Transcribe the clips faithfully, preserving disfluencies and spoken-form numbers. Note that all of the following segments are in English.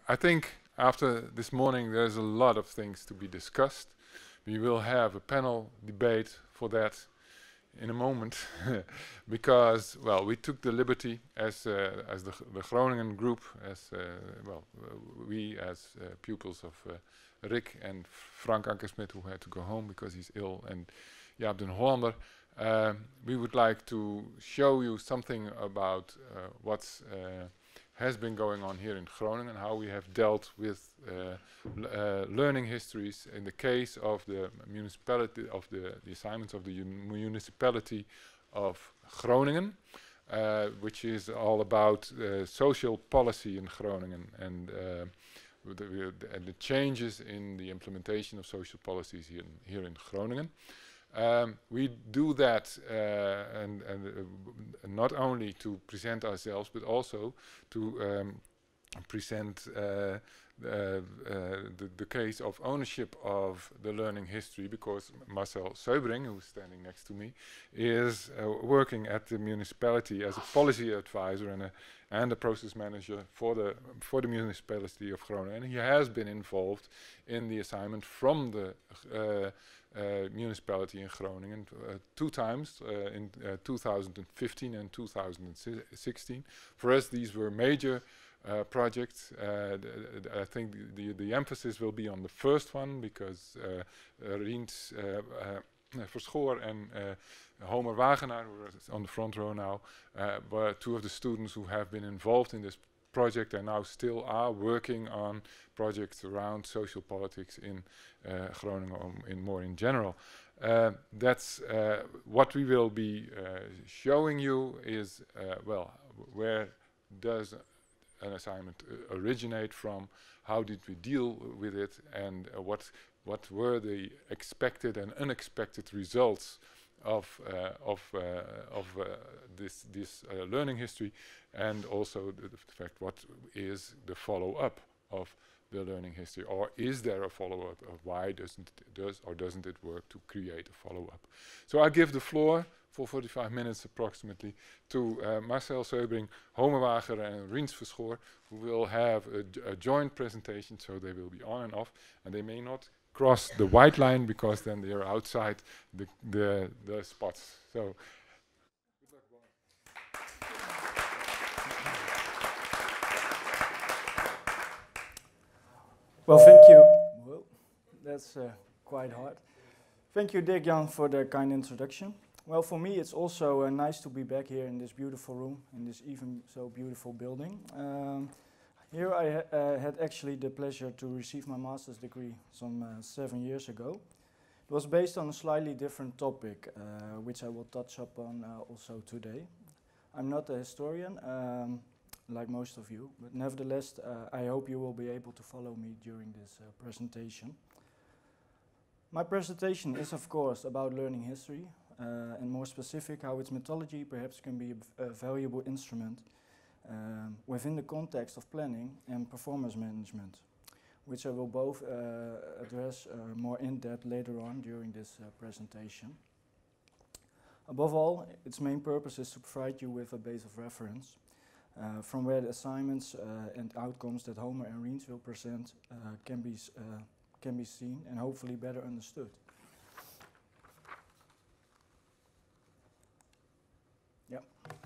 I think after this morning there's a lot of things to be discussed. We will have a panel debate for that in a moment because, well, we took the liberty as uh, as the, the Groningen group, as uh, well, uh, we as uh, pupils of uh, Rick and Frank Ankersmit, who had to go home because he's ill, and Jaap den Hollander, uh, we would like to show you something about uh, what's uh, has been going on here in Groningen and how we have dealt with uh, uh, learning histories in the case of the municipality of the, the assignments of the municipality of Groningen, uh, which is all about uh, social policy in Groningen and uh, the, the, the changes in the implementation of social policies here in, here in Groningen. Um, we do that uh, and, and uh, not only to present ourselves, but also to um, present uh, uh, uh, the, the case of ownership of the learning history, because Marcel Seubring, who's standing next to me, is uh, working at the municipality as a policy advisor and a, and a process manager for the for the municipality of Groningen. And he has been involved in the assignment from the uh, Uh, municipality in Groningen uh, two times uh, in uh, two thousand fifteen and two thousand sixteen. For us, these were major uh, projects. Uh, I think the, the emphasis will be on the first one because uh, uh, Riens, uh, uh, Verschoor and uh, Homer Wagenaar, who are on the front row now, uh, were two of the students who have been involved in this project and now still are working on projects around social politics in uh, Groningen, um, in more in general. Uh, that's uh, what we will be uh, showing you is, uh, well, where does an assignment uh, originate from, how did we deal with it, and uh, what what were the expected and unexpected results of uh, of uh, of uh, this this uh, learning history, and also the, the fact what is the follow-up of the learning history, or is there a follow-up, or why doesn't it does or doesn't it work to create a follow-up? So I give the floor for forty-five minutes approximately to uh, Marcel Seubring, Homer Wagenaar and Riens Verschoor, who will have a, a joint presentation, so they will be on and off, and they may not cross the white line because then they are outside the the, the spots. So. Well, thank you. Well, that's uh, quite hard. Thank you, Dirk-Jan, for the kind introduction. Well, for me, it's also uh, nice to be back here in this beautiful room, in this even so beautiful building. Um, here I ha uh, had actually the pleasure to receive my master's degree some uh, seven years ago. It was based on a slightly different topic, uh, which I will touch upon uh, also today. I'm not a historian, um, like most of you, but nevertheless, uh, I hope you will be able to follow me during this uh, presentation. My presentation is, of course, about learning history, uh, and more specific, how its methodology perhaps can be a, a valuable instrument um, within the context of planning and performance management, which I will both uh, address uh, more in depth later on during this uh, presentation. Above all, its main purpose is to provide you with a base of reference uh, from where the assignments uh, and outcomes that Homer and Riens will present uh, can be uh, can be seen and hopefully better understood. Yeah.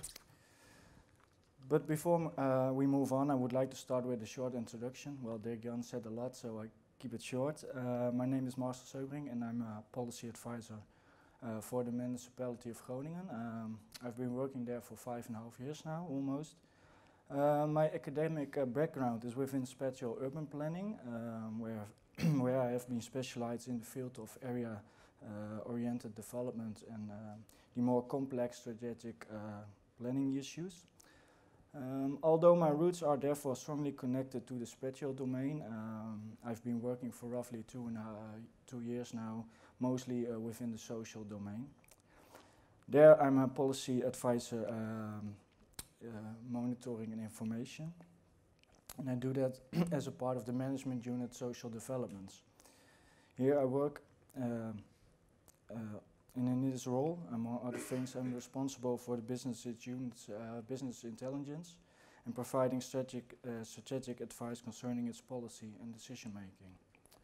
But before uh, we move on, I would like to start with a short introduction. Well, Dirk-Jan said a lot, so I keep it short. Uh, my name is Marcel Seubring, and I'm a policy advisor uh, for the municipality of Groningen. Um, I've been working there for five and a half years now, almost. Uh, my academic uh, background is within spatial urban planning, um, where, where I have been specialized in the field of area-oriented uh, development and uh, the more complex strategic uh, planning issues. Um, although my roots are therefore strongly connected to the spatial domain, um, I've been working for roughly two and uh, two years now, mostly uh, within the social domain. There I'm a policy advisor, um, uh, monitoring and information, and I do that as a part of the management unit social developments. Here I work uh, uh, And in this role, among other things, I'm responsible for the business unit's uh, business intelligence and providing strategic, uh, strategic advice concerning its policy and decision making.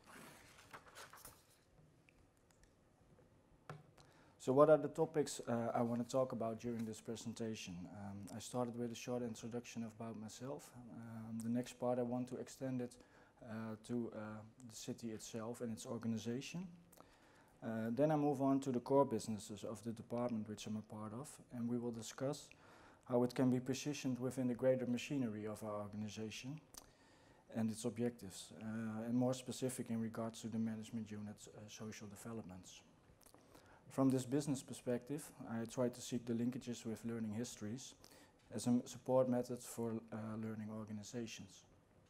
So what are the topics uh, I want to talk about during this presentation? Um, I started with a short introduction about myself. Um, the next part I want to extend it uh, to uh, the city itself and its organization. Uh, then I move on to the core businesses of the department which I'm a part of, and we will discuss how it can be positioned within the greater machinery of our organization and its objectives, uh, and more specific in regards to the management unit's uh, social developments. From this business perspective, I try to seek the linkages with learning histories as a support method for uh, learning organizations.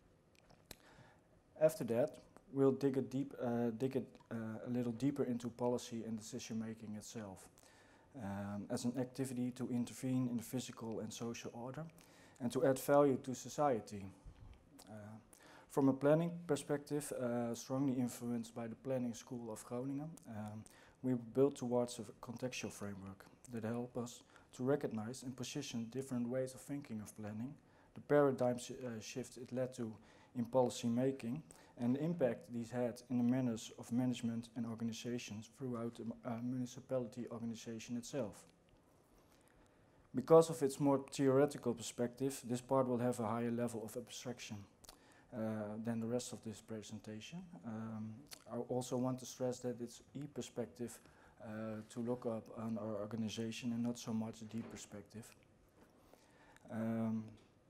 After that, we'll dig a, deep, uh, dig it, uh, a little deeper into policy and decision making itself, um, as an activity to intervene in the physical and social order and to add value to society. Uh, from a planning perspective, uh, strongly influenced by the planning school of Groningen, um, we built towards a contextual framework that help us to recognize and position different ways of thinking of planning, the paradigm sh uh, shift it led to in policy making, and the impact these had in the manners of management and organizations throughout the uh, municipality organization itself. Because of its more theoretical perspective, this part will have a higher level of abstraction uh, than the rest of this presentation. Um, I also want to stress that it's e-perspective uh, to look up on our organization and not so much a deep perspective. Um,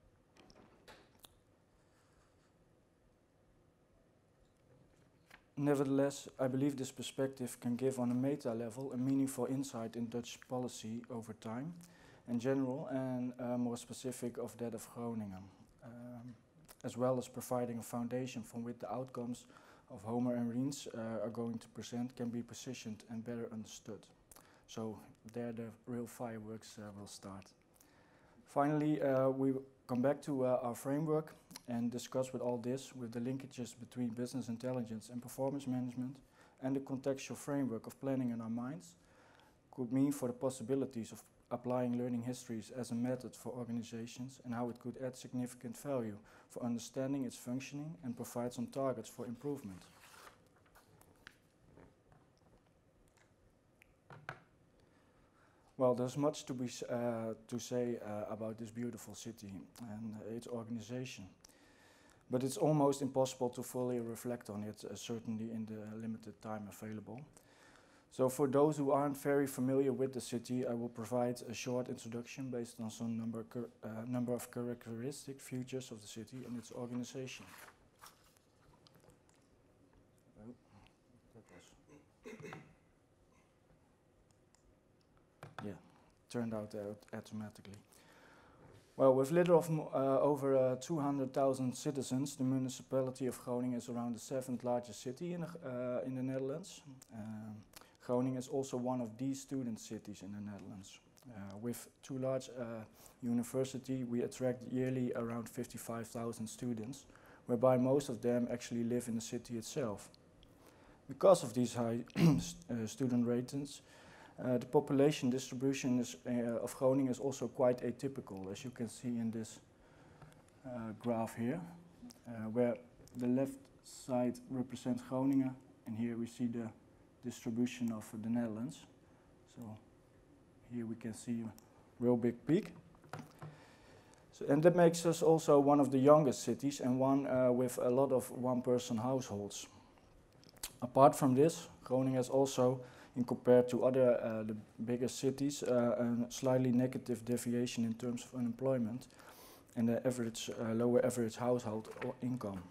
Nevertheless, I believe this perspective can give on a meta level a meaningful insight in Dutch policy over time, in general and uh, more specific of that of Groningen, um, as well as providing a foundation from which the outcomes of Homer and Riens uh, are going to present can be positioned and better understood. So there the real fireworks uh, will start. Finally, uh, we come back to uh, our framework and discuss with all this with the linkages between business intelligence and performance management and the contextual framework of planning in our minds could mean for the possibilities of applying learning histories as a method for organizations and how it could add significant value for understanding its functioning and provide some targets for improvement. Well, there's much to, be, uh, to say uh, about this beautiful city and uh, its organization. But it's almost impossible to fully reflect on it, uh, certainly in the limited time available. So for those who aren't very familiar with the city, I will provide a short introduction based on some number, uh, number of characteristic features of the city and its organization. Oh, that was yeah, turned out uh, automatically. Well, with little of uh, over uh, two hundred thousand citizens, the municipality of Groningen is around the seventh largest city in the, uh, in the Netherlands. Um, Groningen is also one of the student cities in the Netherlands. Uh, with two large uh, universities, we attract yearly around fifty-five thousand students, whereby most of them actually live in the city itself. Because of these high uh, student ratings, Uh, the population distribution is, uh, of Groningen is also quite atypical, as you can see in this uh, graph here, uh, where the left side represents Groningen, and here we see the distribution of uh, the Netherlands. So here we can see a real big peak. So, and that makes us also one of the youngest cities and one uh, with a lot of one-person households. Apart from this, Groningen has also, in compared to other uh, the bigger cities, uh, a slightly negative deviation in terms of unemployment and the average uh, lower average household income.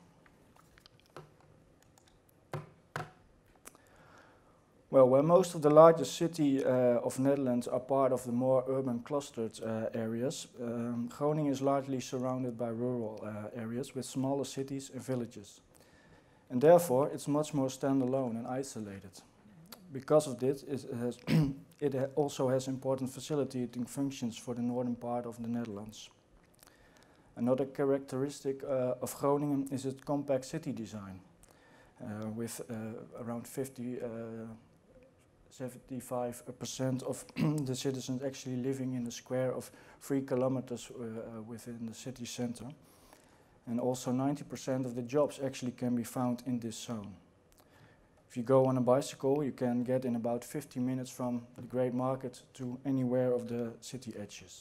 Well, where most of the largest city uh, of Netherlands are part of the more urban clustered uh, areas, um, Groningen is largely surrounded by rural uh, areas with smaller cities and villages. And therefore, it's much more standalone and isolated. Because of this, it, has it ha also has important facilitating functions for the northern part of the Netherlands. Another characteristic uh, of Groningen is its compact city design, uh, with uh, around fifty uh, seventy-five percent of the citizens actually living in a square of three kilometers uh, uh, within the city center. And also ninety percent of the jobs actually can be found in this zone. If you go on a bicycle, you can get in about fifty minutes from the Great Market to anywhere of the city edges.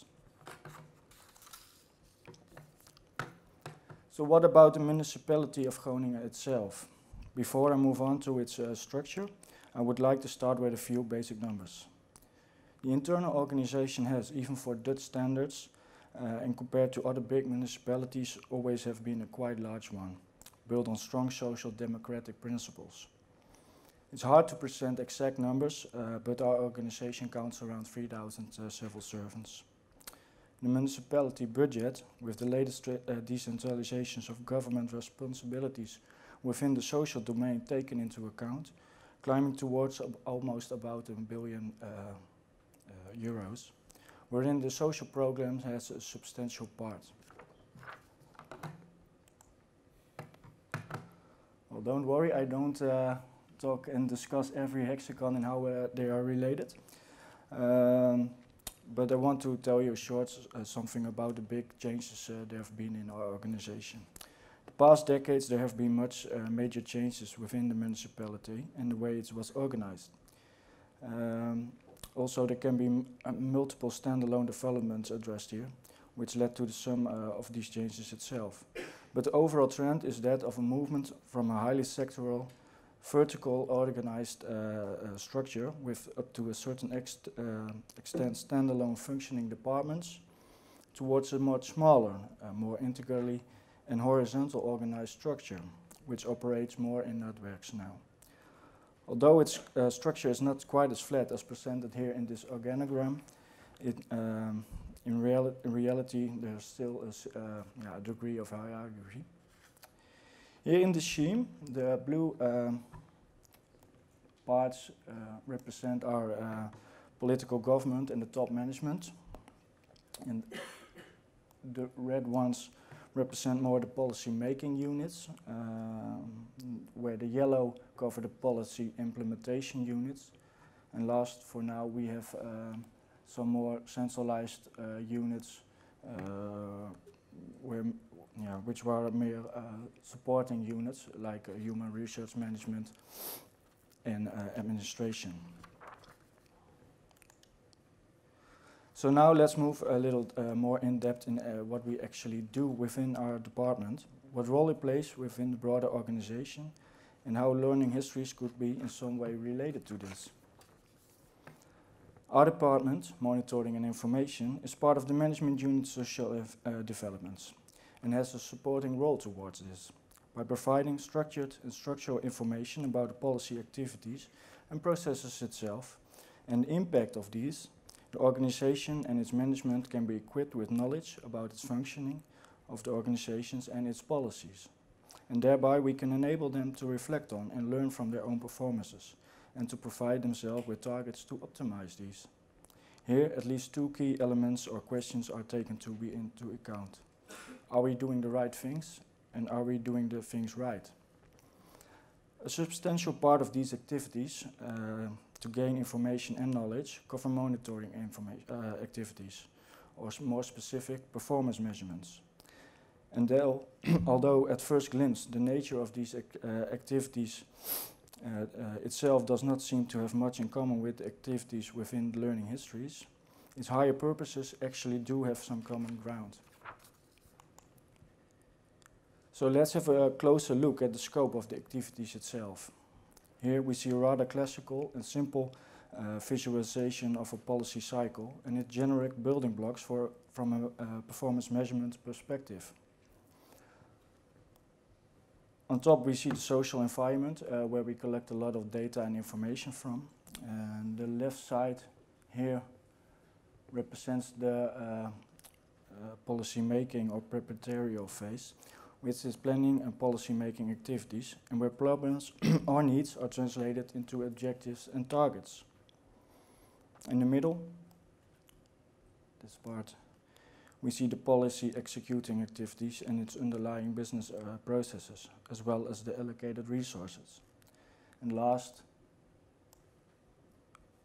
So what about the municipality of Groningen itself? Before I move on to its uh, structure, I would like to start with a few basic numbers. The internal organization has, even for Dutch standards, uh, and compared to other big municipalities, always have been a quite large one, built on strong social democratic principles. It's hard to present exact numbers, uh, but our organization counts around three thousand uh, civil servants. The municipality budget, with the latest uh, decentralizations of government responsibilities within the social domain taken into account, climbing towards ab almost about a billion uh, uh, euros, wherein the social program has a substantial part. Well, don't worry, I don't uh, talk and discuss every hexagon and how uh, they are related. Um, but I want to tell you short uh, something about the big changes uh, there have been in our organization. The past decades there have been much uh, major changes within the municipality and the way it was organized. Um, also there can be m uh, multiple standalone developments addressed here, which led to the sum uh, of these changes itself. But the overall trend is that of a movement from a highly sectoral, vertical organized uh, uh, structure with up to a certain ext uh, extent standalone functioning departments towards a much smaller, uh, more integrally and horizontal organized structure, which operates more in networks now. Although its uh, structure is not quite as flat as presented here in this organogram, it, um, in, reali in reality there's still a, uh, yeah, a degree of hierarchy. Here in the scheme, the blue um, parts uh, represent our uh, political government and the top management, and the red ones represent more the policy making units, um, where the yellow cover the policy implementation units, and last for now we have um, some more centralized uh, units uh, where Yeah, which were mere uh, supporting units like uh, human research management and uh, administration. So now let's move a little uh, more in depth in uh, what we actually do within our department, what role it plays within the broader organization, and how learning histories could be in some way related to this. Our department, Monitoring and Information, is part of the Management Unit Social uh, Developments, and has a supporting role towards this, by providing structured and structural information about the policy activities and processes itself, and the impact of these. The organization and its management can be equipped with knowledge about its functioning of the organizations and its policies, and thereby we can enable them to reflect on and learn from their own performances, and to provide themselves with targets to optimize these. Here at least two key elements or questions are taken to be into account. Are we doing the right things, and are we doing the things right? A substantial part of these activities uh, to gain information and knowledge cover monitoring uh, activities, or more specific, performance measurements. And although at first glance the nature of these ac uh, activities uh, uh, itself does not seem to have much in common with activities within learning histories, its higher purposes actually do have some common ground. So let's have a closer look at the scope of the activities itself. Here we see a rather classical and simple uh, visualization of a policy cycle and its generic building blocks for, from a uh, performance measurement perspective. On top we see the social environment, uh, where we collect a lot of data and information from. And the left side here represents the uh, uh, policy making or preparatory phase, which is planning and policy making activities, and where problems or needs are translated into objectives and targets. In the middle, this part, we see the policy executing activities and its underlying business uh, processes, as well as the allocated resources. And last,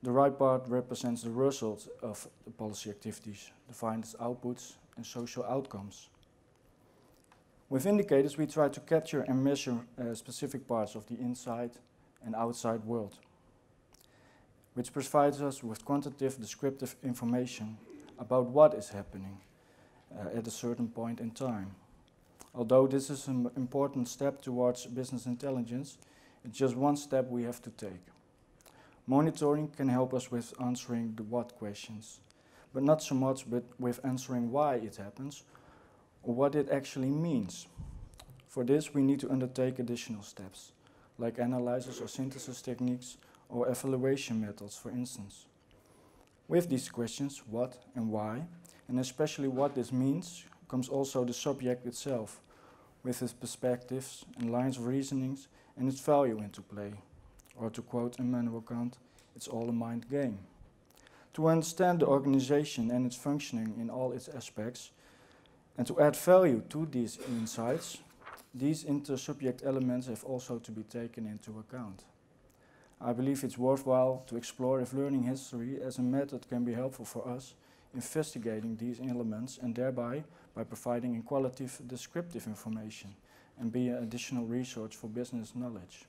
The right part represents the result of the policy activities, defined as outputs and social outcomes. With indicators, we try to capture and measure uh, specific parts of the inside and outside world, which provides us with quantitative descriptive information about what is happening uh, at a certain point in time. Although this is an important step towards business intelligence, it's just one step we have to take. Monitoring can help us with answering the what questions, but not so much but with answering why it happens or what it actually means. For this, we need to undertake additional steps, like analysis or synthesis techniques or evaluation methods, for instance. With these questions, what and why, and especially what this means, comes also the subject itself, with its perspectives and lines of reasonings and its value into play. Or to quote Immanuel Kant, it's all a mind game. To understand the organization and its functioning in all its aspects, and to add value to these insights, these inter-subject elements have also to be taken into account. I believe it's worthwhile to explore if learning history as a method can be helpful for us investigating these elements and thereby by providing in qualitative descriptive information and be an additional resource for business knowledge.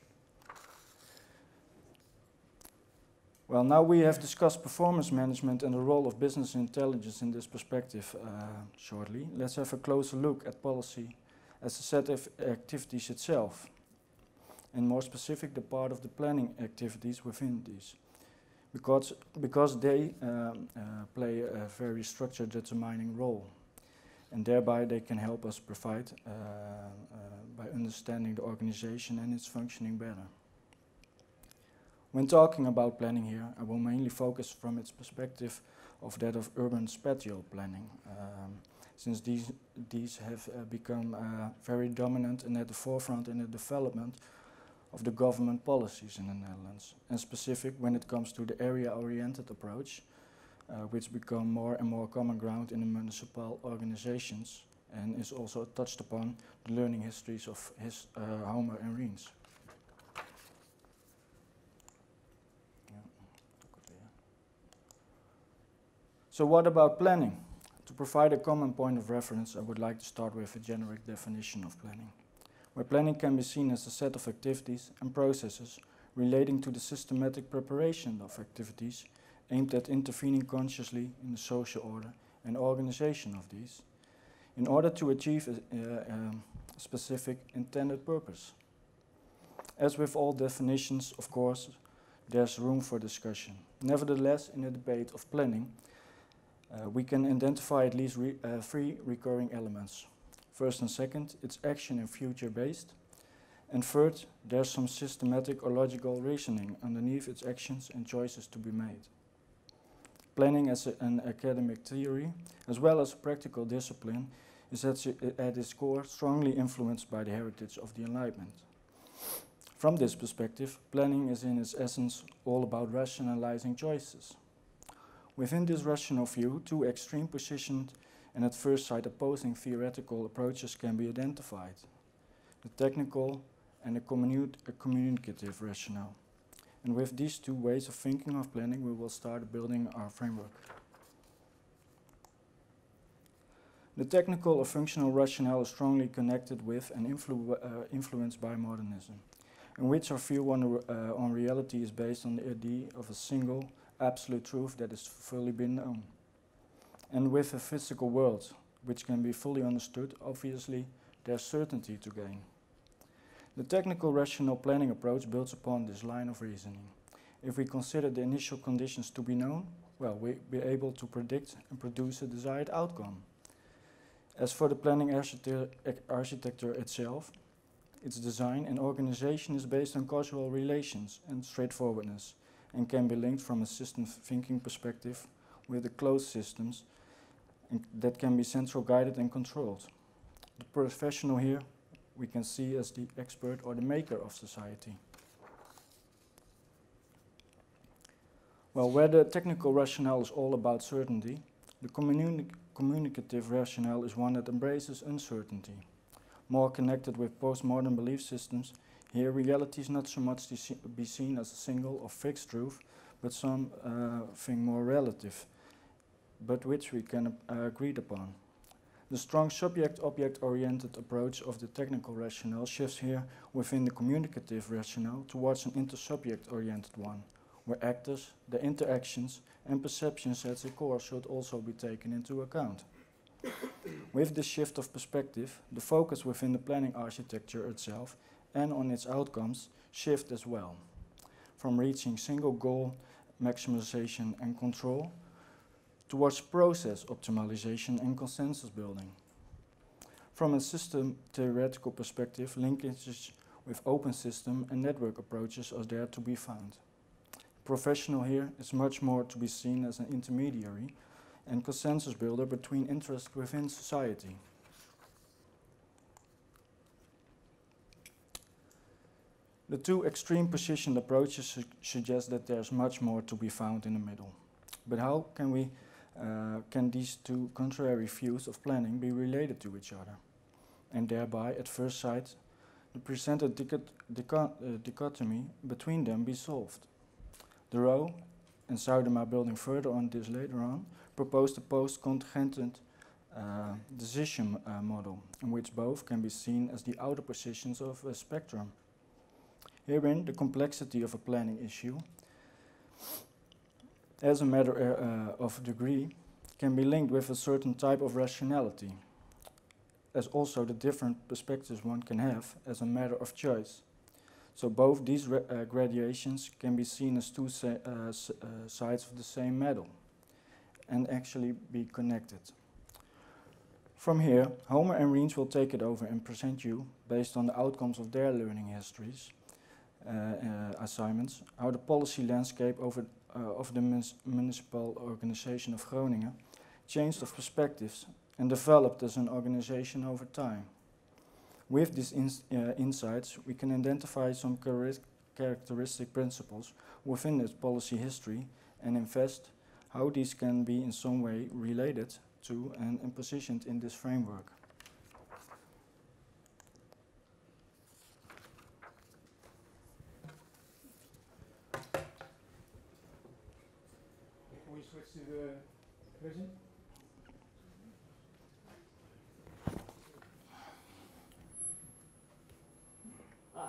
Well, now we have discussed performance management and the role of business intelligence in this perspective uh, shortly. Let's have a closer look at policy as a set of activities itself, and more specific, the part of the planning activities within these, because, because they um, uh, play a very structured determining role, and thereby they can help us provide uh, uh, by understanding the organization and its functioning better. When talking about planning here, I will mainly focus from its perspective of that of urban spatial planning, um, since these, these have uh, become uh, very dominant and at the forefront in the development of the government policies in the Netherlands, and specific when it comes to the area-oriented approach, uh, which become more and more common ground in the municipal organizations, and is also touched upon the learning histories of his, uh, Homer and Reens. So what about planning? To provide a common point of reference, I would like to start with a generic definition of planning, where planning can be seen as a set of activities and processes relating to the systematic preparation of activities aimed at intervening consciously in the social order and organization of these, in order to achieve a, a, a specific intended purpose. As with all definitions, of course, there's room for discussion. Nevertheless, in the debate of planning, Uh, we can identify at least re uh, three recurring elements. First and second, it's action and future-based. And third, there's some systematic or logical reasoning underneath its actions and choices to be made. Planning as a, an academic theory, as well as a practical discipline, is at, at its core strongly influenced by the heritage of the Enlightenment. From this perspective, planning is in its essence all about rationalizing choices. Within this rational view, two extreme positioned and at first sight opposing theoretical approaches can be identified: the technical and the communi a communicative rationale. And with these two ways of thinking of planning, we will start building our framework. The technical or functional rationale is strongly connected with and influ uh, influenced by modernism, in which our view on, uh, on reality is based on the idea of a single absolute truth that is fully been known. And with a physical world, which can be fully understood, obviously there's certainty to gain. The technical rational planning approach builds upon this line of reasoning. If we consider the initial conditions to be known, well, we'll be able to predict and produce a desired outcome. As for the planning architecture, architecture itself, its design and organization is based on causal relations and straightforwardness, and can be linked from a system thinking perspective with the closed systems that can be central guided and controlled. The professional here we can see as the expert or the maker of society. Well, where the technical rationale is all about certainty, the communi communicative rationale is one that embraces uncertainty. More connected with postmodern belief systems, here reality is not so much to see, be seen as a single or fixed truth, but something more relative, but which we can uh, agree upon. The strong subject-object-oriented approach of the technical rationale shifts here within the communicative rationale towards an intersubject-oriented one, where actors, their interactions, and perceptions at the core should also be taken into account. With this shift of perspective, the focus within the planning architecture itself and on its outcomes shift as well, from reaching single goal maximization and control towards process optimization and consensus building. From a system theoretical perspective, linkages with open system and network approaches are there to be found. Professional here is much more to be seen as an intermediary and consensus builder between interests within society. The two extreme positioned approaches su suggest that there's much more to be found in the middle. But how can we Uh, can these two contrary views of planning be related to each other, and thereby, at first sight, the presented dichot dicho uh, dichotomy between them be solved? De Roo and Zuidema, building further on this later on, proposed a post-contingented uh, decision uh, model, in which both can be seen as the outer positions of a spectrum. Herein, the complexity of a planning issue, as a matter uh, of degree, can be linked with a certain type of rationality, as also the different perspectives one can have as a matter of choice. So both these uh, gradations can be seen as two uh, uh, sides of the same medal, and actually be connected. From here, Homer and Reens will take it over and present you, based on the outcomes of their learning histories, uh, uh, assignments, how the policy landscape over Uh, of the municipal organization of Groningen changed of perspectives and developed as an organization over time. With these ins uh, insights, we can identify some char characteristic principles within its policy history and invest how these can be in some way related to and, and positioned in this framework. We switch to the present. Ah,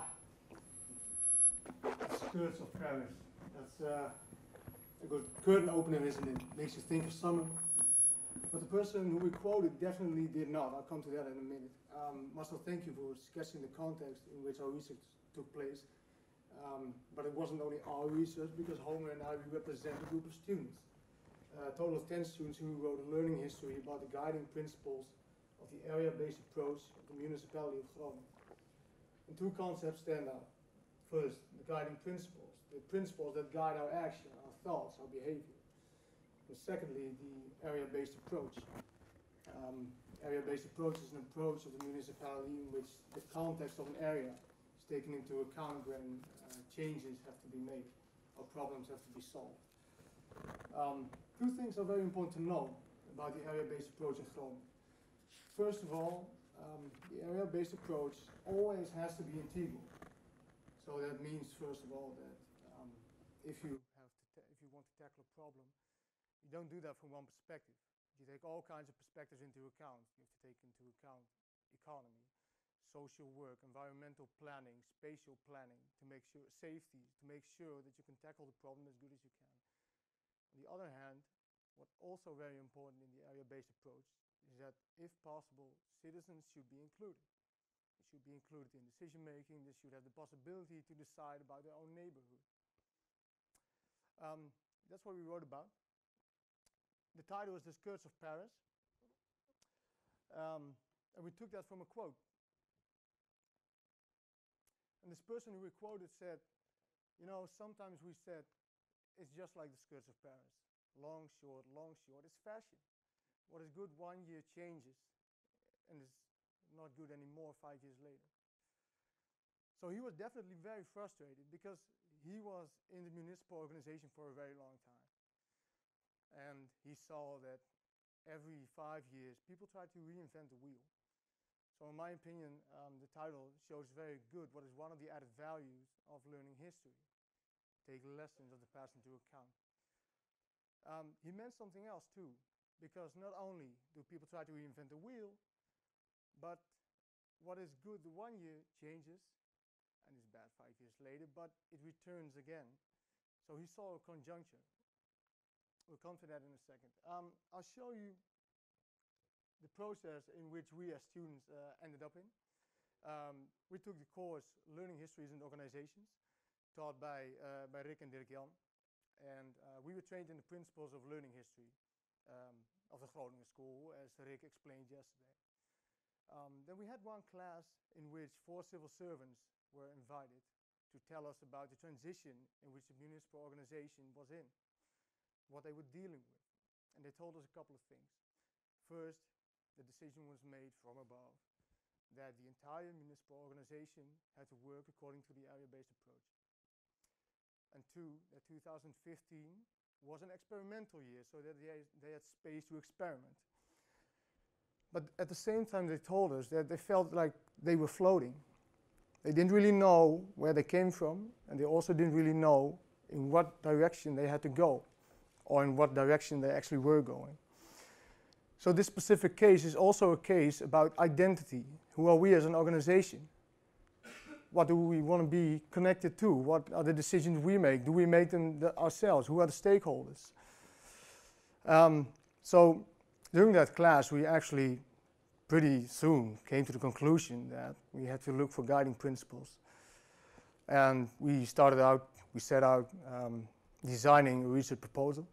skirts of Paris. That's uh, a good curtain opener, isn't it? Makes you think of summer. But the person who we quoted definitely did not. I'll come to that in a minute. Um, Marcel, thank you for sketching the context in which our research took place. Um, but it wasn't only our research, because Homer and I, we represent a group of students. A total of ten students who wrote a learning history about the guiding principles of the area-based approach of the municipality of Groningen. And two concepts stand out. First, the guiding principles, the principles that guide our action, our thoughts, our behavior. And secondly, the area-based approach. Um, area-based approach is an approach of the municipality in which the context of an area is taken into account when uh, changes have to be made or problems have to be solved. Um, two things are very important to know about the area-based approach in Groningen. First of all, um, the area-based approach always has to be integral. So that means, first of all, that um, if you have to if you want to tackle a problem, you don't do that from one perspective. You take all kinds of perspectives into account. You have to take into account economy, social work, environmental planning, spatial planning, to make sure safety, to make sure that you can tackle the problem as good as you can. On the other hand, what's also very important in the area-based approach is that, if possible, citizens should be included. They should be included in decision-making. They should have the possibility to decide about their own neighborhood. Um, that's what we wrote about. The title is The Skirts of Paris. Um, and we took that from a quote. And this person who we quoted said, you know, sometimes we said, it's just like the skirts of Paris. Long, short, long, short. It's fashion. What is good one year changes and is not good anymore five years later. So he was definitely very frustrated, because he was in the municipal organization for a very long time. And he saw that every five years people try to reinvent the wheel. So in my opinion, um, the title shows very good what is one of the added values of learning history. take lessons of the past into account. Um, he meant something else too, because not only do people try to reinvent the wheel, but what is good the one year changes and is bad five years later, but it returns again. So he saw a conjuncture. We'll come to that in a second. Um, I'll show you the process in which we as students uh, ended up in. Um, we took the course Learning Histories and Organizations, taught by, uh, by Rick and Dirk Jan. And uh, we were trained in the principles of learning history um, of the Groningen school, as Rick explained yesterday. Um, then we had one class in which four civil servants were invited to tell us about the transition in which the municipal organization was in, what they were dealing with. And they told us a couple of things. First, the decision was made from above that the entire municipal organization had to work according to the area-based approach. And two, that two thousand fifteen was an experimental year, so that they, they had space to experiment. But at the same time, they told us that they felt like they were floating. They didn't really know where they came from, and they also didn't really know in what direction they had to go, or in what direction they actually were going. So this specific case is also a case about identity. Who are we as an organization? What do we want to be connected to? What are the decisions we make? Do we make them the ourselves? Who are the stakeholders? Um, so during that class, we actually pretty soon came to the conclusion that we had to look for guiding principles. And we started out, we set out um, designing a research proposal.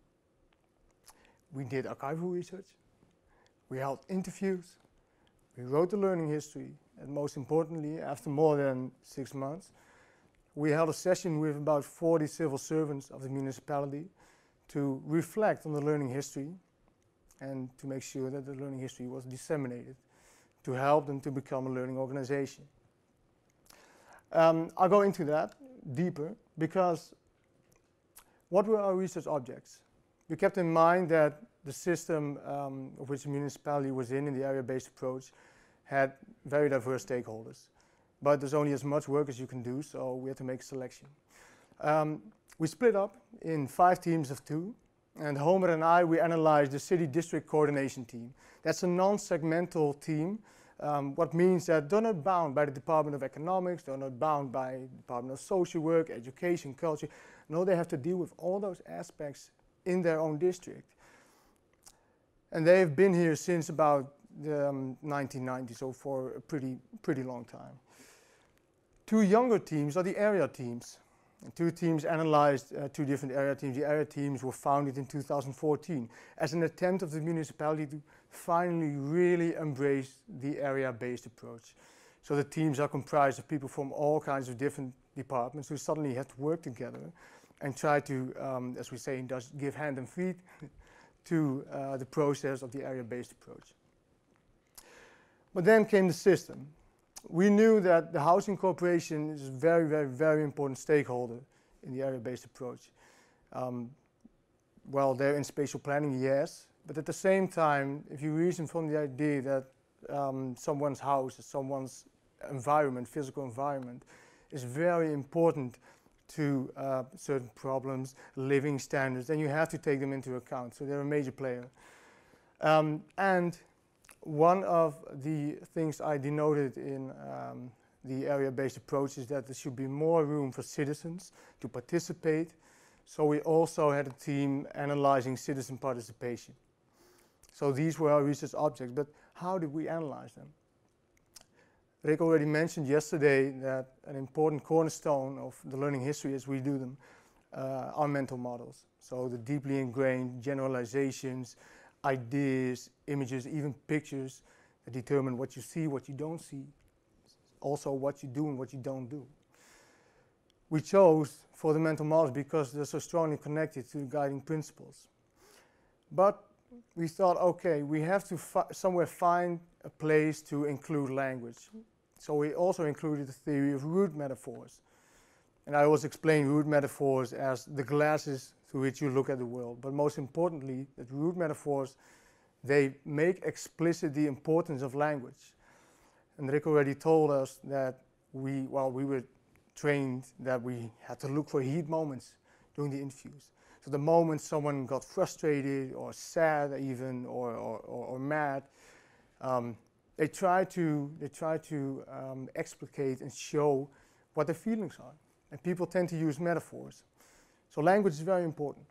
We did archival research. We held interviews. We wrote the learning history. And most importantly, after more than six months, we held a session with about forty civil servants of the municipality to reflect on the learning history and to make sure that the learning history was disseminated to help them to become a learning organization. Um, I'll go into that deeper because what were our research objects? We kept in mind that the system um, of which the municipality was in, in the area-based approach, had very diverse stakeholders. But there's only as much work as you can do, so we had to make a selection. Um, we split up in five teams of two, and Homer and I, we analyzed the city district coordination team. That's a non-segmental team, um, what means that they're not bound by the Department of Economics, they're not bound by the Department of Social Work, Education, Culture. No, they have to deal with all those aspects in their own district. And they've been here since about the um, nineteen nineties, so for a pretty, pretty long time. Two younger teams are the area teams. And two teams analyzed uh, two different area teams. The area teams were founded in two thousand fourteen as an attempt of the municipality to finally really embrace the area-based approach. So the teams are comprised of people from all kinds of different departments who suddenly have to work together and try to, um, as we say in Dutch, give hand and feet to uh, the process of the area-based approach. But then came the system. We knew that the housing corporation is a very, very, very important stakeholder in the area-based approach. Um, well, they're in spatial planning, yes, but at the same time, if you reason from the idea that um, someone's house, someone's environment, physical environment, is very important to uh, certain problems, living standards, then you have to take them into account. So they're a major player. Um, and one of the things I denoted in um, the area-based approach is that there should be more room for citizens to participate. So we also had a team analyzing citizen participation. So these were our research objects, but how did we analyze them? Rick already mentioned yesterday that an important cornerstone of the learning history as we do them uh, are mental models. So the deeply ingrained generalizations, ideas, images, even pictures that determine what you see, what you don't see, also what you do and what you don't do. We chose for the mental models because they're so strongly connected to the guiding principles. But we thought, okay, we have to fi- somewhere find a place to include language. So we also included the theory of root metaphors. And I always explain root metaphors as the glasses through which you look at the world. But most importantly, that root metaphors, they make explicit the importance of language. And Rick already told us that we, well, we were trained that we had to look for heat moments. during the interviews. So the moment someone got frustrated or sad even or, or, or, or mad, um, they try to, they try to um, explicate and show what their feelings are. And people tend to use metaphors. So language is very important.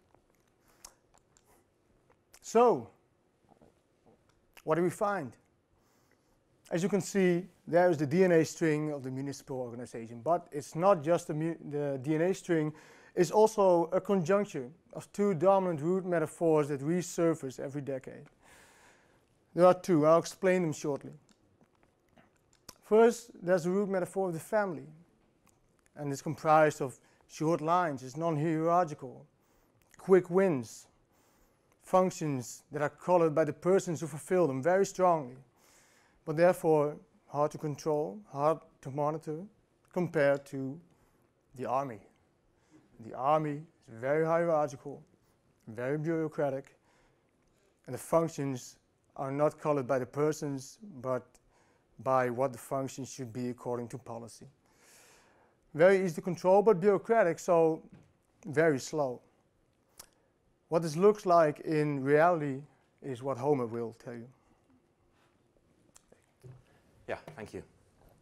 So, what do we find? As you can see, there is the D N A string of the municipal organization, but it's not just the, the D N A string, it's also a conjuncture of two dominant root metaphors that resurface every decade. There are two, I'll explain them shortly. First, there's the root metaphor of the family, and it's comprised of short lines, it's non-hierarchical, quick wins, functions that are colored by the persons who fulfill them very strongly, but therefore hard to control, hard to monitor, compared to the army. The army is very hierarchical, very bureaucratic, and the functions are not colored by the persons, but by what the functions should be according to policy. Very easy to control, but bureaucratic, so very slow. What this looks like in reality is what Homer will tell you. Yeah, thank you.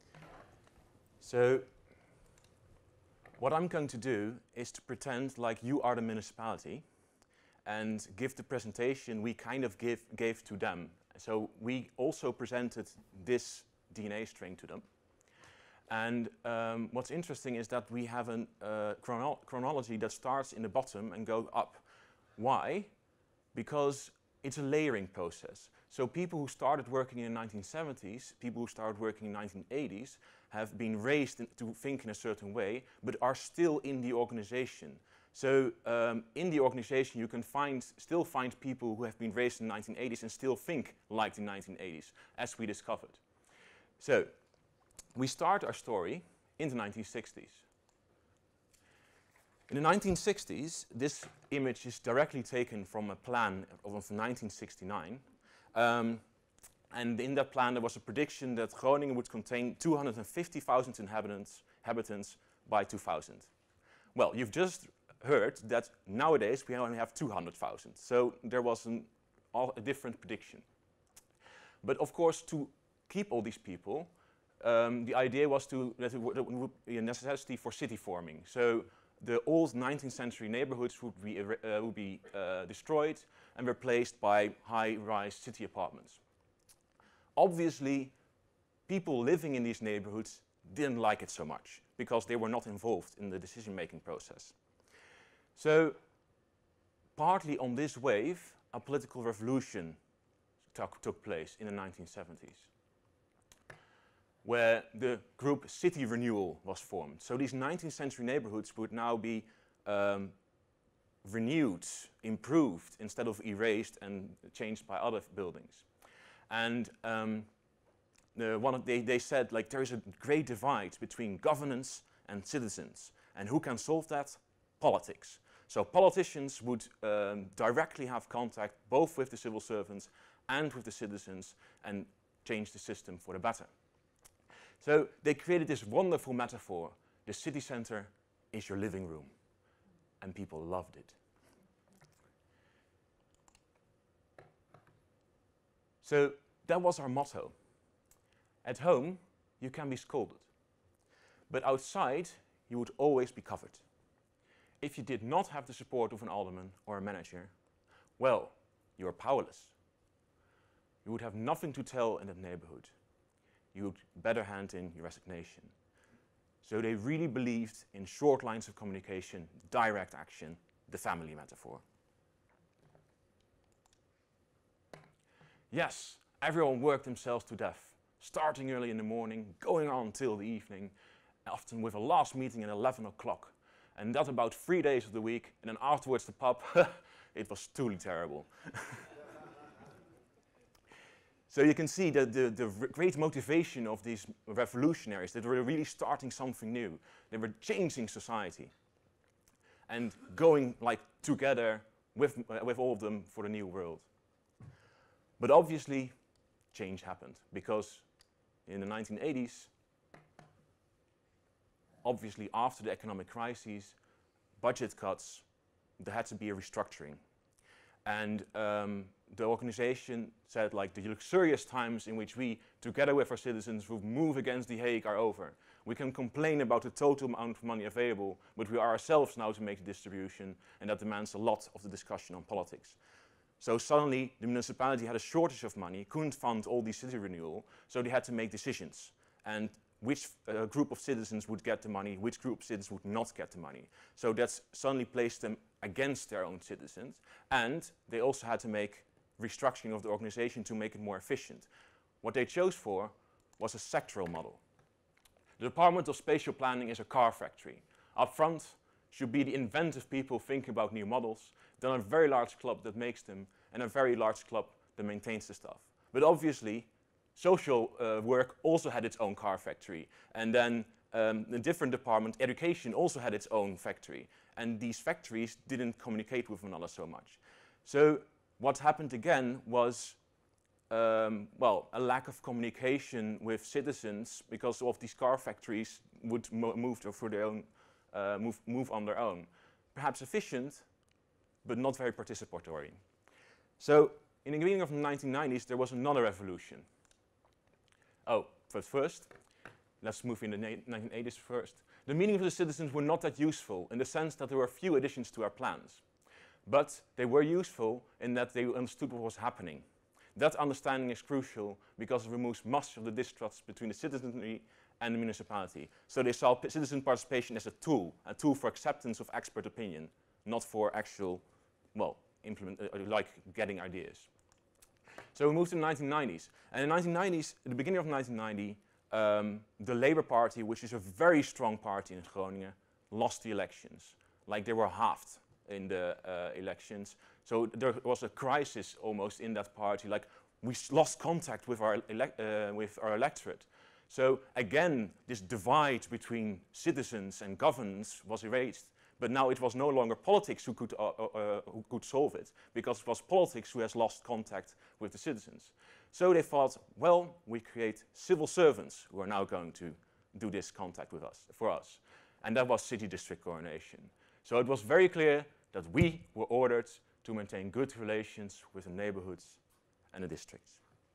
So, what I'm going to do is to pretend like you are the municipality and give the presentation we kind of give, gave to them. So we also presented this D N A string to them. And um, what's interesting is that we have a uh, chrono chronology that starts in the bottom and goes up. Why? Because it's a layering process. So people who started working in the nineteen seventies, people who started working in the nineteen eighties, have been raised in to think in a certain way, but are still in the organization. So um, in the organization you can find, still find people who have been raised in the nineteen eighties and still think like the nineteen eighties, as we discovered. So we start our story in the nineteen sixties. In the nineteen sixties, this image is directly taken from a plan of nineteen sixty-nine. Um, and in that plan there was a prediction that Groningen would contain two hundred fifty thousand inhabitants, inhabitants by two thousand. Well, you've just heard that nowadays we only have two hundred thousand. So there was an, all, a different prediction. But of course, to keep all these people, um, the idea was to, that it would, it would be a necessity for city forming. So the old nineteenth century neighborhoods would be, uh, would be uh, destroyed and replaced by high-rise city apartments. Obviously, people living in these neighborhoods didn't like it so much because they were not involved in the decision-making process. So, partly on this wave, a political revolution took, took place in the nineteen seventies, where the group City Renewal was formed. So these nineteenth century neighborhoods would now be um, renewed, improved, instead of erased and changed by other buildings. And um, the one of they, they said, like, there is a great divide between governance and citizens. And who can solve that? Politics. So politicians would um, directly have contact both with the civil servants and with the citizens and change the system for the better. So they created this wonderful metaphor. The city center is your living room. And people loved it. So that was our motto. At home, you can be scolded. But outside, you would always be covered. If you did not have the support of an alderman or a manager, well, you are powerless. You would have nothing to tell in that neighborhood. You would better hand in your resignation. So they really believed in short lines of communication, direct action, the family metaphor. Yes, everyone worked themselves to death, starting early in the morning, going on till the evening, often with a last meeting at eleven o'clock. And that about three days of the week, and then afterwards the pub. It was truly terrible. So you can see that the, the great motivation of these revolutionaries, that they were really starting something new. They were changing society and going like together with, uh, with all of them for the new world. But obviously, change happened because in the nineteen eighties, obviously after the economic crises, budget cuts, there had to be a restructuring. And um, the organization said, like, the luxurious times in which we, together with our citizens, will move against The Hague are over. We can complain about the total amount of money available, but we are ourselves now to make the distribution, and that demands a lot of the discussion on politics. So suddenly, the municipality had a shortage of money, couldn't fund all the city renewal, so they had to make decisions. And which uh, group of citizens would get the money, which group of citizens would not get the money. So that's suddenly placed them against their own citizens. And they also had to make restructuring of the organization to make it more efficient. What they chose for was a sectoral model. The Department of Spatial Planning is a car factory. Up front should be the inventive people thinking about new models, then a very large club that makes them, and a very large club that maintains the stuff. But obviously, social uh, work also had its own car factory. And then um, a different department, education, also had its own factory. And these factories didn't communicate with one another so much. So what happened again was, um, well, a lack of communication with citizens because of these car factories would mo move for their own, uh, move, move on their own. Perhaps efficient, but not very participatory. So in the beginning of the nineteen nineties, there was another revolution. Oh, but first, let's move in the nineteen eighties first. The meaning of the citizens were not that useful in the sense that there were few additions to our plans. But they were useful in that they understood what was happening. That understanding is crucial because it removes much of the distrust between the citizenry and the municipality. So they saw citizen participation as a tool, a tool for acceptance of expert opinion, not for actual, well, implement, uh, like getting ideas. So we moved to the nineteen nineties. And in the nineteen nineties, at the beginning of nineteen ninety, um, the Labour Party, which is a very strong party in Groningen, lost the elections. Like they were halved in the uh, elections. So there was a crisis almost in that party. Like we lost contact with our, uh, with our electorate. So again, this divide between citizens and governance was erased. But now it was no longer politics who could, uh, uh, who could solve it, because it was politics who has lost contact with the citizens. So they thought, well, we create civil servants who are now going to do this contact with us, for us. And that was city district coordination. So it was very clear that we were ordered to maintain good relations with the neighborhoods and the districts.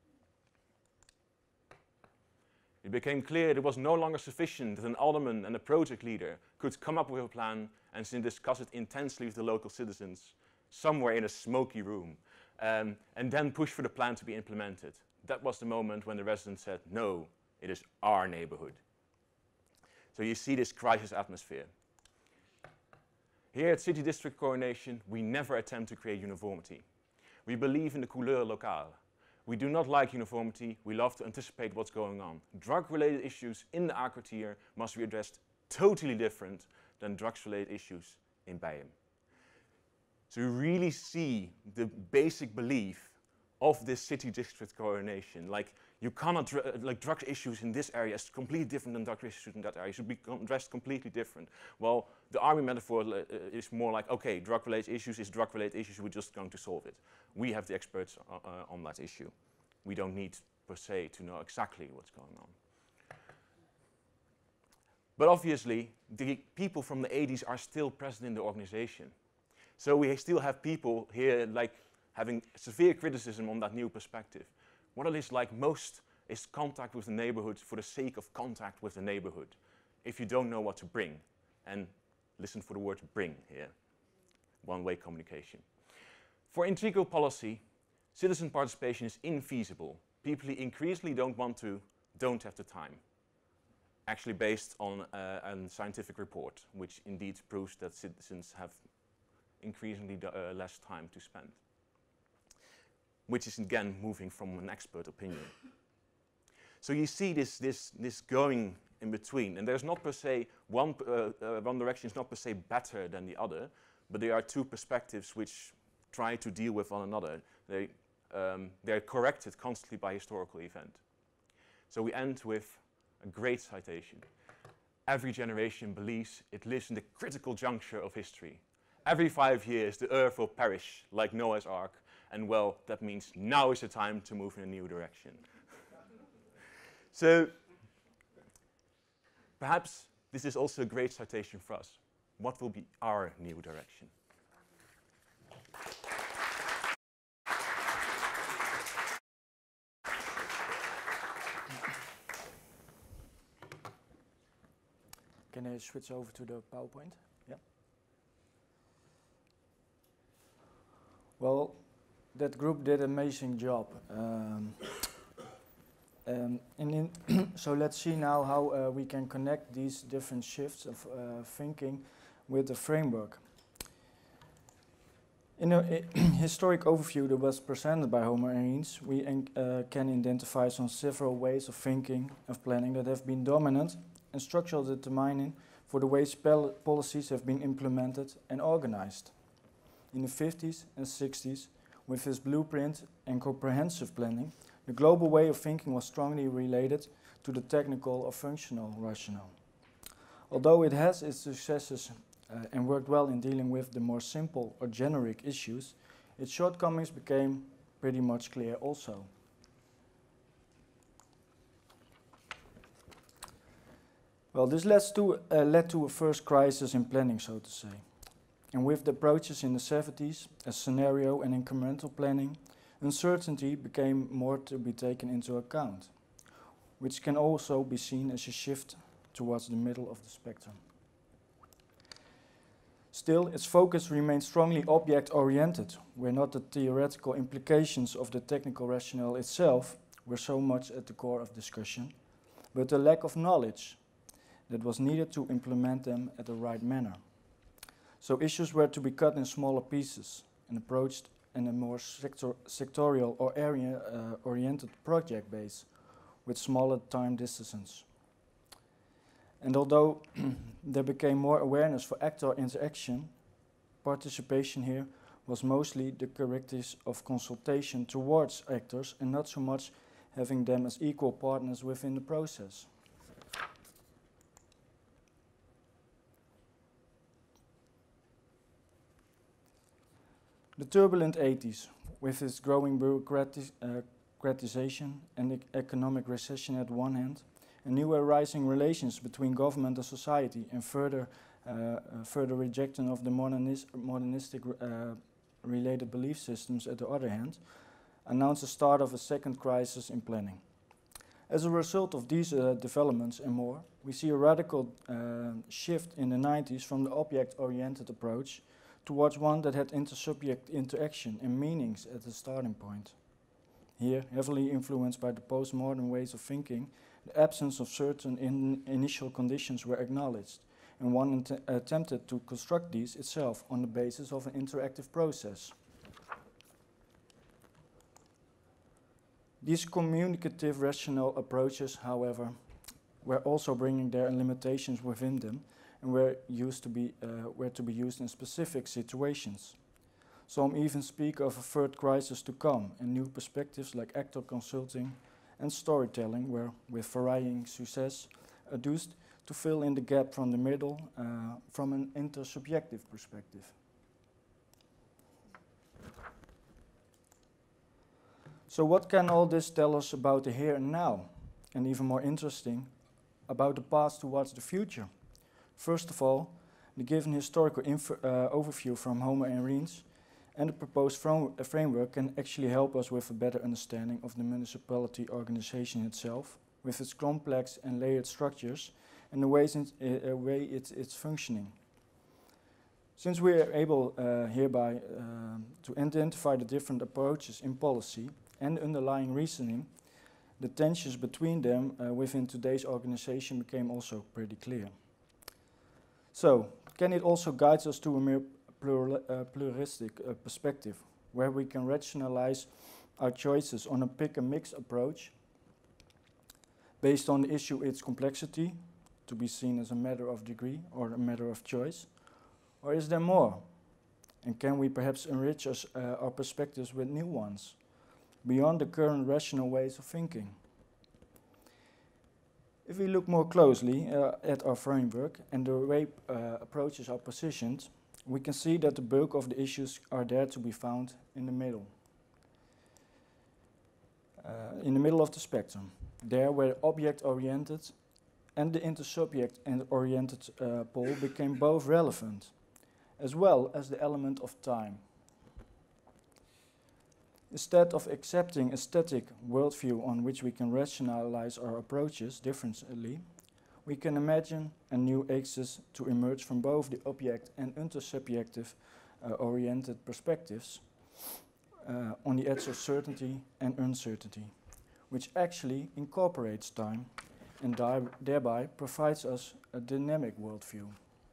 It became clear it was no longer sufficient that an alderman and a project leader could come up with a plan and then discuss it intensely with the local citizens somewhere in a smoky room, um, and then push for the plan to be implemented. That was the moment when the residents said, no, it is our neighborhood. So you see this crisis atmosphere. Here at City District Coordination, we never attempt to create uniformity. We believe in the couleur locale. We do not like uniformity, we love to anticipate what's going on. Drug-related issues in the A-kwartier must be addressed totally different than drugs-related issues in Bijen. So you really see the basic belief of this city district coordination. Like, you cannot, dr like drug issues in this area is completely different than drug issues in that area. It should be addressed completely different. Well, the army metaphor uh, is more like, okay, drug-related issues is drug-related issues, we're just going to solve it. We have the experts uh, uh, on that issue. We don't need, per se, to know exactly what's going on. But obviously, the people from the eighties are still present in the organization. So we still have people here like having severe criticism on that new perspective. What it is like most is contact with the neighborhood for the sake of contact with the neighborhood. If you don't know what to bring, and listen for the word bring here, one-way communication. For integral policy, citizen participation is infeasible. People increasingly don't want to, don't have the time. Actually based on uh, a scientific report, which indeed proves that citizens have increasingly uh, less time to spend. Which is again moving from an expert opinion. So you see this, this, this going in between, and there's not per se, one, uh, uh, one direction is not per se better than the other, but there are two perspectives which try to deal with one another. They, um, they're corrected constantly by historical event. So we end with a great citation. Every generation believes it lives in the critical juncture of history. Every five years the earth will perish like Noah's Ark, and well, that means now is the time to move in a new direction. So perhaps this is also a great citation for us. what will be our new direction? Can I switch over to the PowerPoint? Yeah. Well, that group did an amazing job. Um, um, and in so let's see now how uh, we can connect these different shifts of uh, thinking with the framework. In a historic overview that was presented by Homer and Reens, we uh, can identify some several ways of thinking, of planning that have been dominant and structural determining for the ways policies have been implemented and organized. In the fifties and sixties, with his blueprint and comprehensive planning, the global way of thinking was strongly related to the technical or functional rationale. Although it has its successes uh, and worked well in dealing with the more simple or generic issues, its shortcomings became pretty much clear also. Well, this led to, uh, led to a first crisis in planning, so to say. And with the approaches in the seventies, as scenario and incremental planning, uncertainty became more to be taken into account, which can also be seen as a shift towards the middle of the spectrum. Still, its focus remained strongly object-oriented, where not the theoretical implications of the technical rationale itself were so much at the core of discussion, but the lack of knowledge that was needed to implement them at the right manner. So issues were to be cut in smaller pieces and approached in a more sector sectorial or area-oriented uh, project base with smaller time distances. And although there became more awareness for actor interaction, participation here was mostly the characteristics of consultation towards actors and not so much having them as equal partners within the process. The turbulent eighties, with its growing bureaucratization and e economic recession at one hand, and new arising relations between government and society, and further, uh, uh, further rejection of the modernis modernistic uh, related belief systems at the other hand, announced the start of a second crisis in planning. As a result of these uh, developments and more, we see a radical uh, shift in the nineties from the object-oriented approach towards one that had inter-subject interaction and meanings at the starting point. Here, heavily influenced by the postmodern ways of thinking, the absence of certain in initial conditions were acknowledged, and one attempted to construct these itself on the basis of an interactive process. These communicative rational approaches, however, were also bringing their limitations within them, and were used to be uh, were to be used in specific situations. Some even speak of a third crisis to come, and new perspectives like actor consulting and storytelling were, with varying success, adduced to fill in the gap from the middle uh, from an intersubjective perspective. So what can all this tell us about the here and now, and even more interesting, about the path towards the future? First of all, the given historical info, uh, overview from Homer and Reens and the proposed fram uh, framework can actually help us with a better understanding of the municipality organization itself, with its complex and layered structures and the ways in, uh, uh, way it's, it's functioning. Since we are able uh, hereby uh, to identify the different approaches in policy and underlying reasoning, the tensions between them uh, within today's organization became also pretty clear. So, can it also guide us to a more plural, uh, pluralistic uh, perspective, where we can rationalize our choices on a pick-and-mix approach, based on the issue its complexity, to be seen as a matter of degree or a matter of choice? Or is there more? And can we perhaps enrich us, uh, our perspectives with new ones, beyond the current rational ways of thinking? If we look more closely uh, at our framework and the way uh, approaches are positioned, we can see that the bulk of the issues are there to be found in the middle. Uh, in the middle of the spectrum, there where object-oriented and the intersubject and oriented uh, pole became both relevant, as well as the element of time. Instead of accepting a static worldview on which we can rationalize our approaches differently, we can imagine a new axis to emerge from both the object and intersubjective uh, oriented perspectives uh, on the edge of certainty and uncertainty, which actually incorporates time and thereby provides us a dynamic worldview.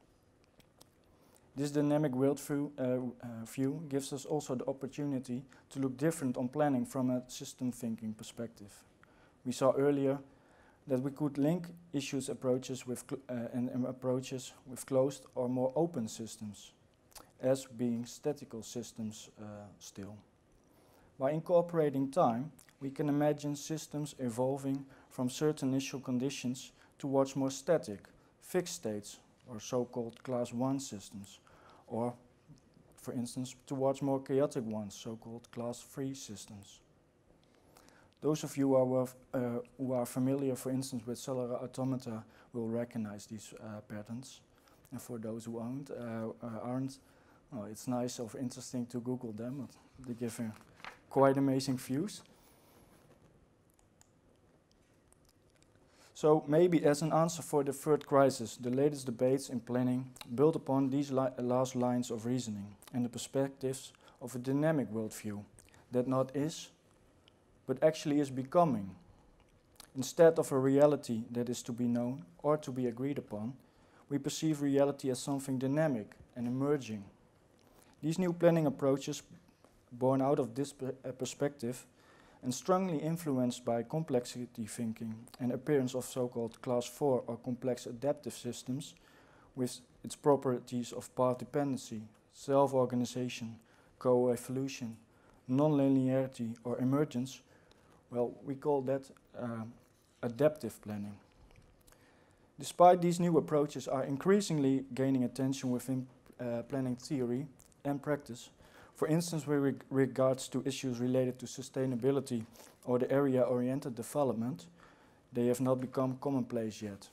This dynamic worldview uh, uh, view gives us also the opportunity to look different on planning from a system thinking perspective. We saw earlier that we could link issues approaches with uh, and, and approaches with closed or more open systems, as being statical systems uh, still. By incorporating time, we can imagine systems evolving from certain initial conditions towards more static, fixed states, or so-called class one systems, or, for instance, towards more chaotic ones, so-called class three systems. Those of you who are, uh, who are familiar, for instance, with cellular automata will recognize these uh, patterns. And for those who aren't, uh, uh, aren't well, it's nice or interesting to Google them, but they give uh, quite amazing views. So maybe as an answer for the third crisis, the latest debates in planning build upon these li last lines of reasoning and the perspectives of a dynamic worldview that not is, but actually is becoming. Instead of a reality that is to be known or to be agreed upon, we perceive reality as something dynamic and emerging. These new planning approaches, born out of this per uh, perspective, and strongly influenced by complexity thinking and appearance of so-called class four or complex adaptive systems with its properties of path dependency, self-organization, co-evolution, non-linearity or emergence, well, we call that uh, adaptive planning. Despite these new approaches are increasingly gaining attention within uh, planning theory and practice, for instance, with reg regards to issues related to sustainability or the area-oriented development, they have not become commonplace yet.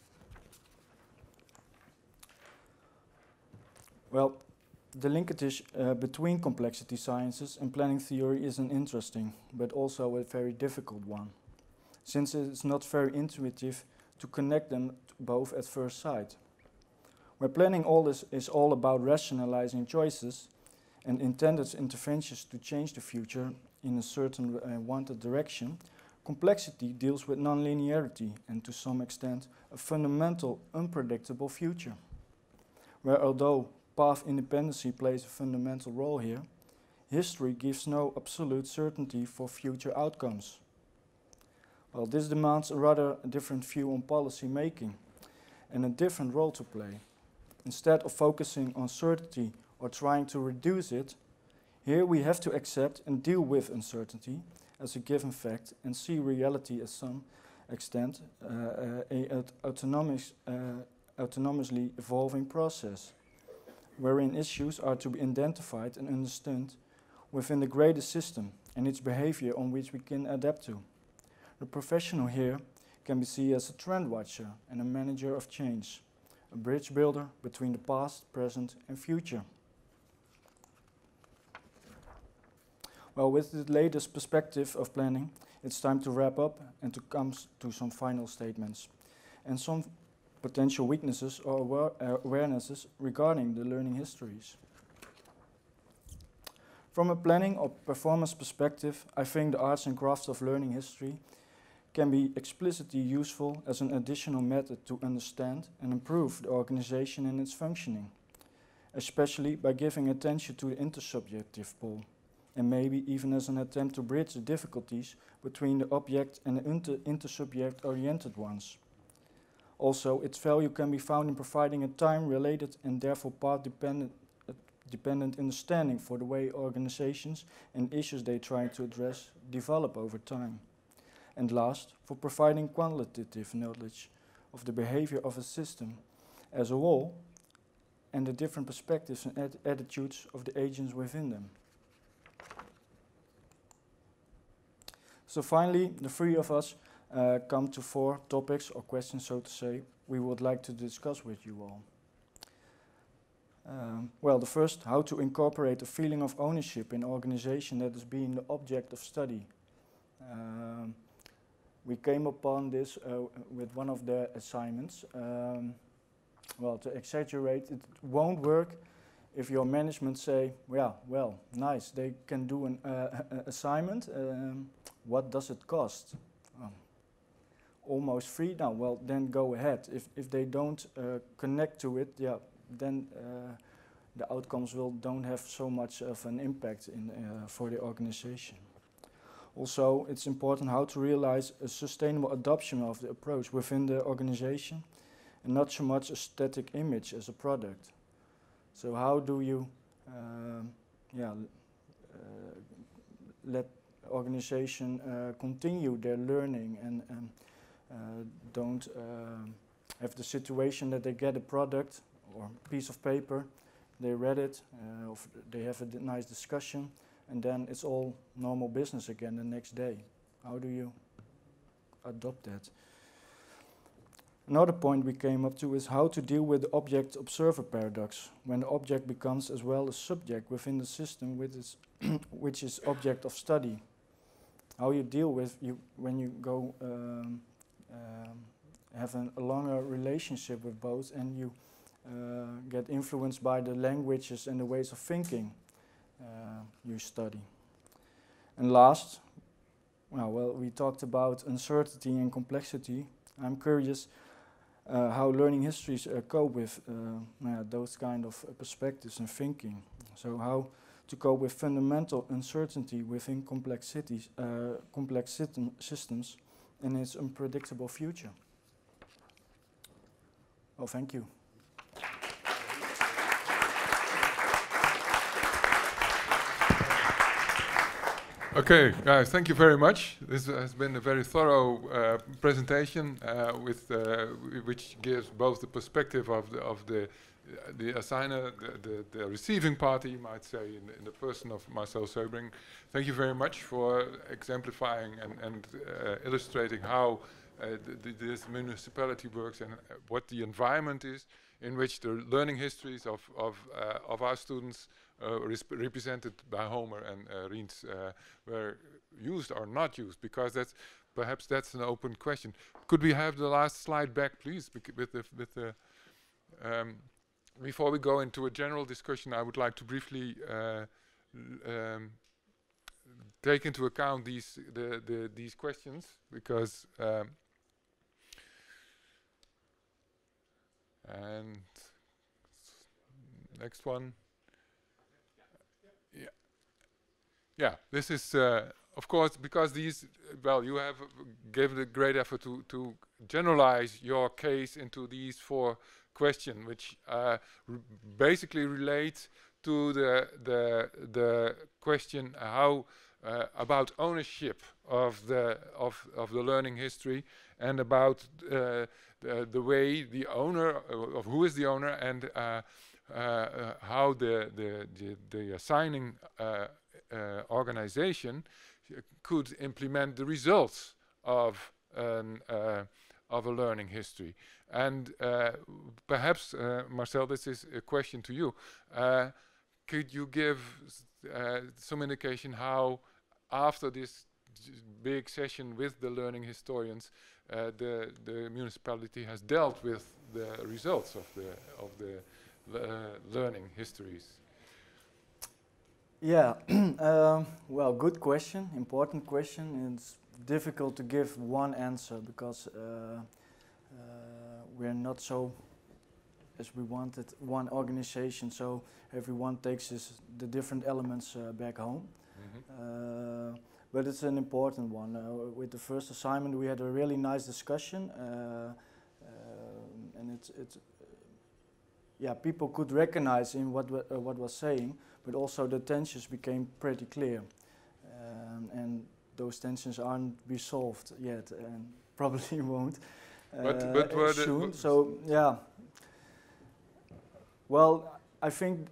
Well, the linkage uh, between complexity sciences and planning theory is an interesting, but also a very difficult one, since it is not very intuitive to connect them both at first sight. Where planning all this is all about rationalizing choices and intended interventions to change the future in a certain uh, wanted direction, complexity deals with nonlinearity and to some extent a fundamental unpredictable future. Where although path independency plays a fundamental role here, history gives no absolute certainty for future outcomes. Well, this demands a rather different view on policy making and a different role to play. Instead of focusing on certainty or trying to reduce it, here we have to accept and deal with uncertainty as a given fact and see reality as some extent uh, uh, a autonomous, uh, autonomously evolving process, wherein issues are to be identified and understood within the greater system and its behavior on which we can adapt to. The professional here can be seen as a trend watcher and a manager of change, a bridge builder between the past, present and future. Well, with the latest perspective of planning, it's time to wrap up and to come to some final statements and some potential weaknesses or aware uh, awarenesses regarding the learning histories. From a planning or performance perspective, I think the arts and crafts of learning history can be explicitly useful as an additional method to understand and improve the organization and its functioning, especially by giving attention to the intersubjective pole, and maybe even as an attempt to bridge the difficulties between the object and the inter intersubject-oriented ones. Also, its value can be found in providing a time-related and therefore path-dependent uh, dependent understanding for the way organizations and issues they try to address develop over time. And last, for providing qualitative knowledge of the behavior of a system as a whole and the different perspectives and at attitudes of the agents within them. So finally, the three of us uh, come to four topics or questions, so to say, we would like to discuss with you all. Um, well, the first, how to incorporate a feeling of ownership in organization that is being the object of study. Um, we came upon this uh, with one of the assignments. Um, well, to exaggerate, it won't work if your management say, yeah, well, nice, they can do an uh, assignment. Um, what does it cost? Um, almost free now. Well, then go ahead. If if they don't uh, connect to it, yeah, then uh, the outcomes will don't have so much of an impact in uh, for the organization. Also, it's important how to realize a sustainable adoption of the approach within the organization, and not so much a static image as a product. So how do you, um, yeah, uh, let organization uh, continue their learning and, and uh, don't uh, have the situation that they get a product or piece of paper, they read it, uh, or they have a d nice discussion, and then it's all normal business again the next day. How do you adopt that? Another point we came up to is how to deal with the object-observer paradox, when the object becomes as well a subject within the system with its which is object of study. How you deal with you when you go um, um, have an, a longer relationship with both, and you uh, get influenced by the languages and the ways of thinking uh, you study. And last, well, well, we talked about uncertainty and complexity. I'm curious uh, how learning histories uh, cope with uh, uh, those kind of uh, perspectives and thinking. So how to cope with fundamental uncertainty within complexities, uh, complex system systems and its unpredictable future. Well, thank you. Okay, guys, thank you very much. This has been a very thorough uh, presentation, uh, with uh, which gives both the perspective of the of the uh, the assigner, the, the, the receiving party, you might say, in, in the person of Marcel Seubring. Thank you very much for exemplifying and, and uh, illustrating how uh, th th this municipality works and uh, what the environment is in which the learning histories of of uh, of our students, Uh, represented by Homer and uh, Riens, uh, were used or not used, because that's perhaps that's an open question. Could we have the last slide back, please, Bec with the with the um, before we go into a general discussion, I would like to briefly uh, um, take into account these the, the these questions, because um, and next one. Yeah, yeah. This is, uh, of course, because these. Well, you have given a great effort to to generalize your case into these four questions, which uh, basically relate to the the the question how uh, about ownership of the of of the learning history, and about uh, the, the way the owner uh, of who is the owner, and uh, Uh, uh, how the the the, the assigning uh, uh, organization could implement the results of an uh, of a learning history. And uh, perhaps, uh, Marcel, this is a question to you. Uh, could you give uh, some indication how, after this big session with the learning historians, uh, the the municipality has dealt with the results of the of the Uh, learning histories? Yeah, um, well, good question, important question. It's difficult to give one answer because uh, uh, we're not so, as we wanted, one organization, so everyone takes his, the different elements uh, back home. Mm-hmm. uh, but it's an important one. Uh, with the first assignment we had a really nice discussion, uh, uh, and it's, it's yeah, people could recognize in what uh, what was saying, but also the tensions became pretty clear, um, and those tensions aren't resolved yet, and probably won't uh, but, but were soon. So yeah, well, I think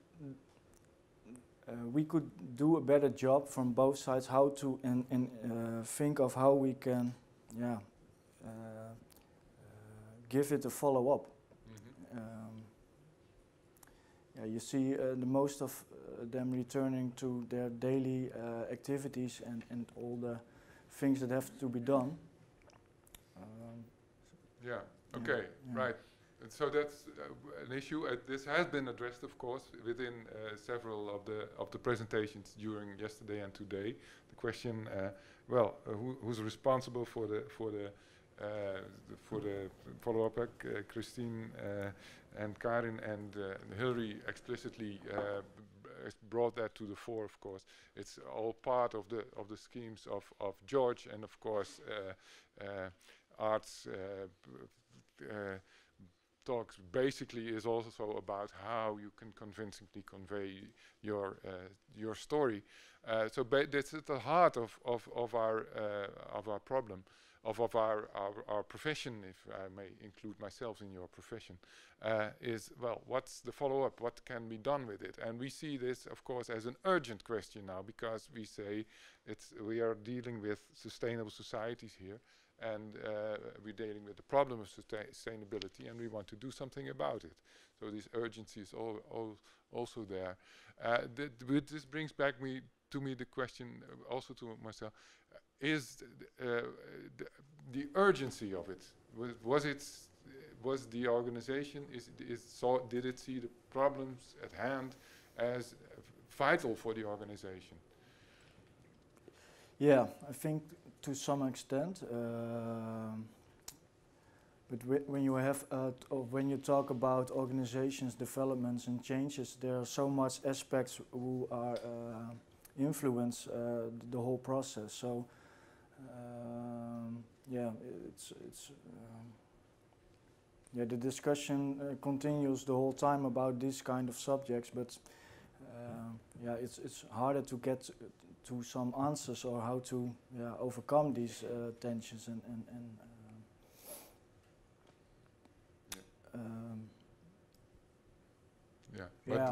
uh, we could do a better job from both sides how to in, in, uh, think of how we can yeah, uh, uh, give it a follow-up. Mm-hmm. Um, yeah, you see uh, the most of uh, them returning to their daily uh, activities and, and all the things that have to be done. Um, Yeah. Okay. yeah. Right. And so that's uh, an issue. Uh, this has been addressed, of course, within uh, several of the of the presentations during yesterday and today. The question, uh, well, uh, who, who's responsible for the for the uh, the- for the follow-up? Uh, Christine uh, and Karin and uh, Hilary explicitly uh, b- b- brought that to the fore. Of course, it's all part of the of the schemes of of George, and of course, uh, uh, arts. Uh, b- uh, talks basically is also about how you can convincingly convey your uh, your story. Uh, so ba that's at the heart of of of our uh, of our problem, of of our, our our profession, if I may include myself in your profession. Uh, is well, what's the follow-up? What can be done with it? And we see this, of course, as an urgent question now, because we say it's we are dealing with sustainable societies here. And uh, we're dealing with the problem of sustain sustainability, and we want to do something about it. So this urgency is all, all also there. Uh, th th this brings back me to me the question, uh, also to myself: uh, is th uh, the, the urgency of it? Was, was it? Was the organization? Is is saw? Did it see the problems at hand as uh, vital for the organization? Yeah, I think to some extent. Um, but wh when you have, uh, t or when you talk about organizations, developments, and changes, there are so much aspects who are uh, influence uh, the whole process. So, um, yeah, it's it's. Um, yeah, the discussion uh, continues the whole time about these kind of subjects, but uh, yeah, it's it's harder to get to some answers or how to yeah, overcome these uh, tensions and and, and uh, Yeah. um, Yeah. But yeah.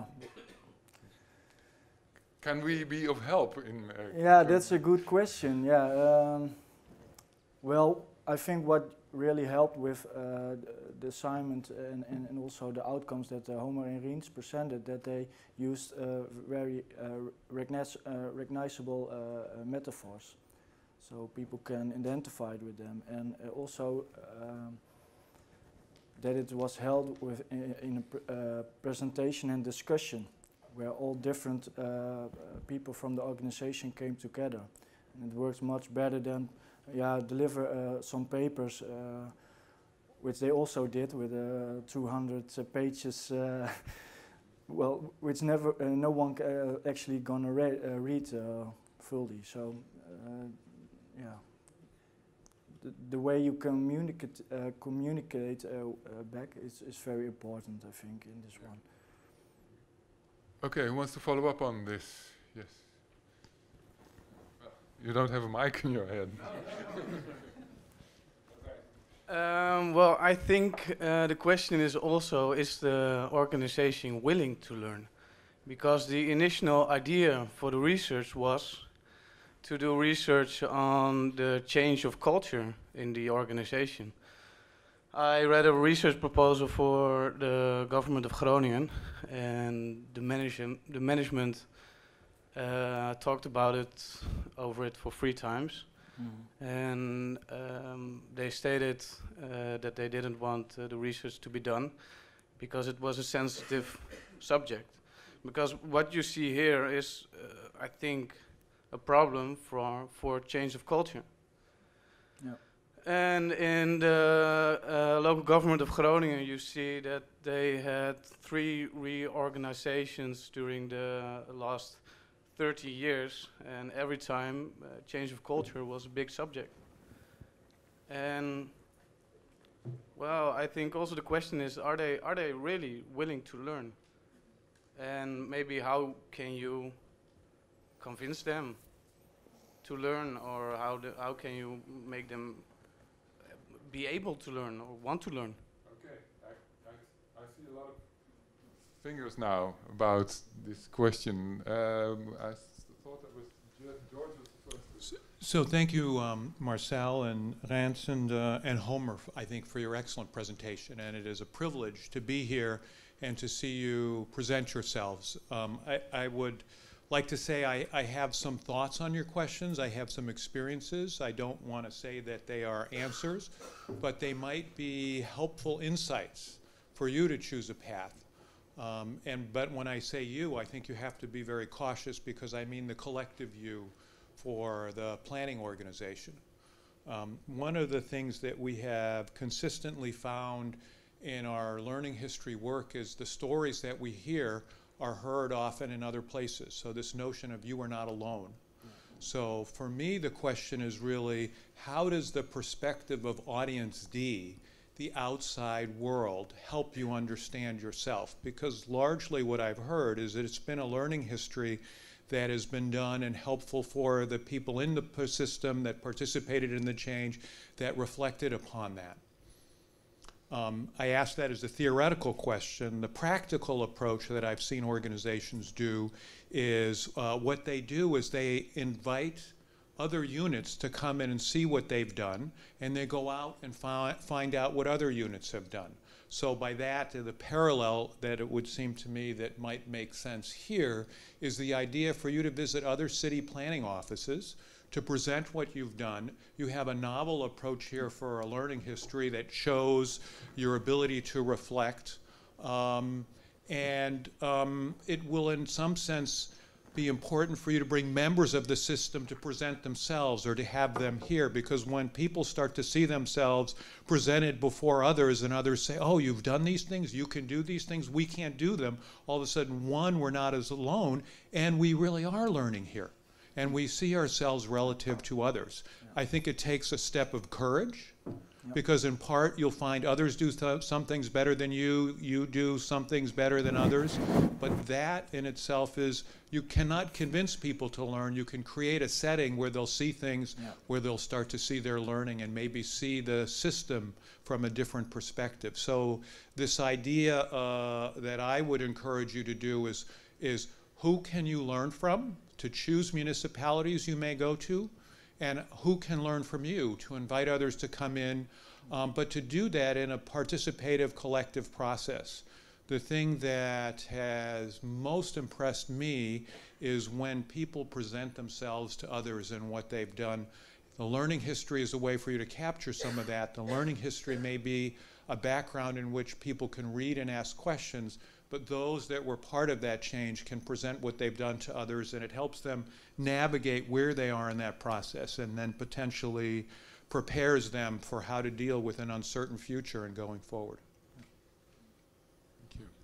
can we be of help in? Uh, Yeah, that's a good question. Yeah. Um, well, I think what really helped with uh, the, the assignment and, and, and also the outcomes that uh, Homer and Riens presented, that they used uh, very uh, recogniz uh, recognizable uh, uh, metaphors, so people can identify with them, and uh, also um, that it was held with in, in a pr uh, presentation and discussion, where all different uh, uh, people from the organization came together, and it works much better than yeah, deliver uh, some papers, uh, which they also did with uh, two hundred uh, pages, uh, well, which never, uh, no one uh, actually gonna re uh, read uh, fully. So, uh, yeah, the, the way you communicate uh, communicate uh, uh, back is, is very important, I think, in this yeah. one. Okay, who wants to follow up on this? Yes. You don't have a mic in your head. Um, well, I think uh, the question is also, is the organization willing to learn? Because the initial idea for the research was to do research on the change of culture in the organization. I read a research proposal for the government of Groningen, and the, manage the management uh, talked about it over it for three times. Mm. And um, they stated uh, that they didn't want uh, the research to be done because it was a sensitive subject. Because what you see here is, uh, I think, a problem for, for change of culture. Yeah. And in the uh, local government of Groningen, you see that they had three reorganizations during the last thirty years, and every time uh, change of culture was a big subject. And well, I think also the question is, are they are they really willing to learn? And maybe how can you convince them to learn, or how the, how can you make them be able to learn or want to learn? Okay, I, I, I see a lot of fingers now about this question. Um, I s thought that was George was the first. So thank you, um, Marcel and Rance and, uh, and Homer, f- I think, for your excellent presentation. And it is a privilege to be here and to see you present yourselves. Um, I, I would like to say I, I have some thoughts on your questions. I have some experiences. I don't want to say that they are answers, but they might be helpful insights for you to choose a path. Um, and but when I say you, I think you have to be very cautious, because I mean the collective you for the planning organization. Um, one of the things that we have consistently found in our learning history work is the stories that we hear are heard often in other places. So this notion of you are not alone. So for me, the question is really, how does the perspective of audience D, the outside world, help you understand yourself? Because largely what I've heard is that it's been a learning history that has been done and helpful for the people in the p- system that participated in the change, that reflected upon that. Um, I ask that as a theoretical question. The practical approach that I've seen organizations do is uh, what they do is they invite other units to come in and see what they've done, and they go out and fi find out what other units have done. So by that, the parallel that it would seem to me that might make sense here is the idea for you to visit other city planning offices, to present what you've done. You have a novel approach here for a learning history that shows your ability to reflect. Um, and um, it will, in some sense, be important for you to bring members of the system to present themselves, or to have them here, because when people start to see themselves presented before others, and others say, oh, you've done these things, you can do these things, we can't do them, all of a sudden, one, we're not as alone, and we really are learning here. And we see ourselves relative to others. Yeah. I think it takes a step of courage, yep. because in part you'll find others do th some things better than you, you do some things better than others, but that in itself is, you cannot convince people to learn. You can create a setting where they'll see things, yeah. where they'll start to see their learning and maybe see the system from a different perspective. So this idea uh, that I would encourage you to do is, is who can you learn from? To choose municipalities you may go to, and who can learn from you, to invite others to come in, um, but to do that in a participative collective process. The thing that has most impressed me is when people present themselves to others and what they've done. The learning history is a way for you to capture some of that. The learning history may be a background in which people can read and ask questions, but those that were part of that change can present what they've done to others, and it helps them navigate where they are in that process, and then potentially prepares them for how to deal with an uncertain future and going forward. Thank you.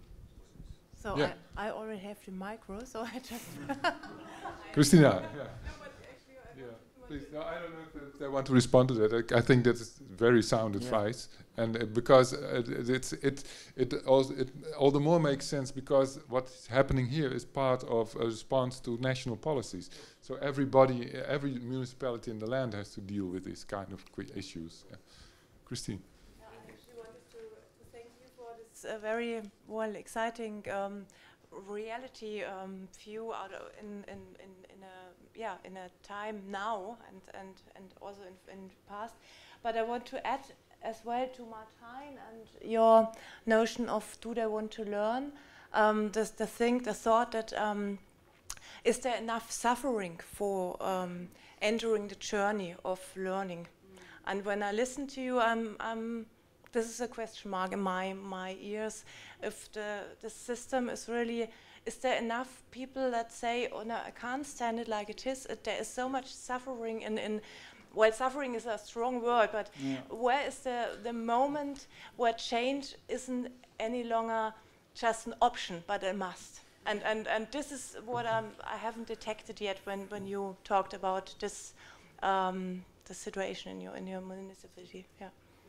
So Yeah. I, I already have the micro, so I just... Christina. Yeah. Yeah. Please, no, I don't know if I want to respond to that. I, I think that's very sound advice, yeah. and uh, because uh, it, it's it it also it all the more makes sense because what's happening here is part of a response to national policies. So everybody, every municipality in the land has to deal with these kind of issues. Yeah. Christine. Yeah, I actually wanted to, to thank you for this uh, very well exciting um, reality um, view out of in, in in in a yeah in a time now and and and also in, in the past. But I want to add as well to Martijn and your notion of do they want to learn? Um, the the thing, the thought that um, is there enough suffering for um, entering the journey of learning? Mm. And when I listen to you, I'm I'm this is a question mark in my my ears. If the the system is really, is there enough people that say, oh no, I can't stand it like it is? It, there is so much suffering in in. Well, suffering is a strong word, but yeah. Where is the the moment where change isn't any longer just an option, but a must? And and and this is what I'm, I haven't detected yet when when you talked about this um, the situation in your in your municipality. Yeah.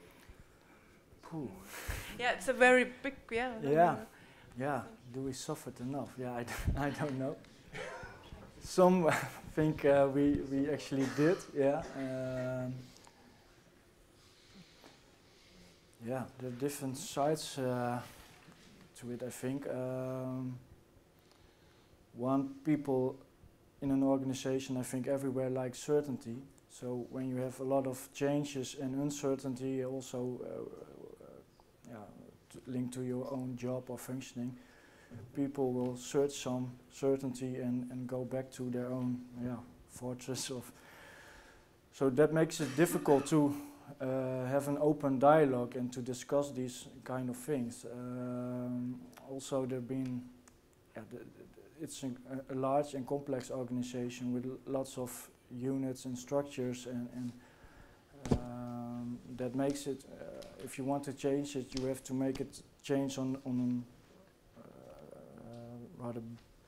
Ooh. Yeah, it's a very big, yeah. Yeah, yeah. Do we suffer enough? Yeah, I, d I don't know. Some think uh, we we actually did. Yeah. Um, yeah, there are different sides uh, to it. I think um, one people in an organization, I think everywhere likes certainty. So when you have a lot of changes and uncertainty, also uh, uh, yeah, t linked to your own job or functioning, people will search some certainty and, and go back to their own yeah, fortress of. So that makes it difficult to uh, have an open dialogue and to discuss these kind of things. Um, also, there have been, yeah, the, the, it's a, a large and complex organization with lots of units and structures, and, and um, that makes it, uh, if you want to change it, you have to make it change on, on an uh, rather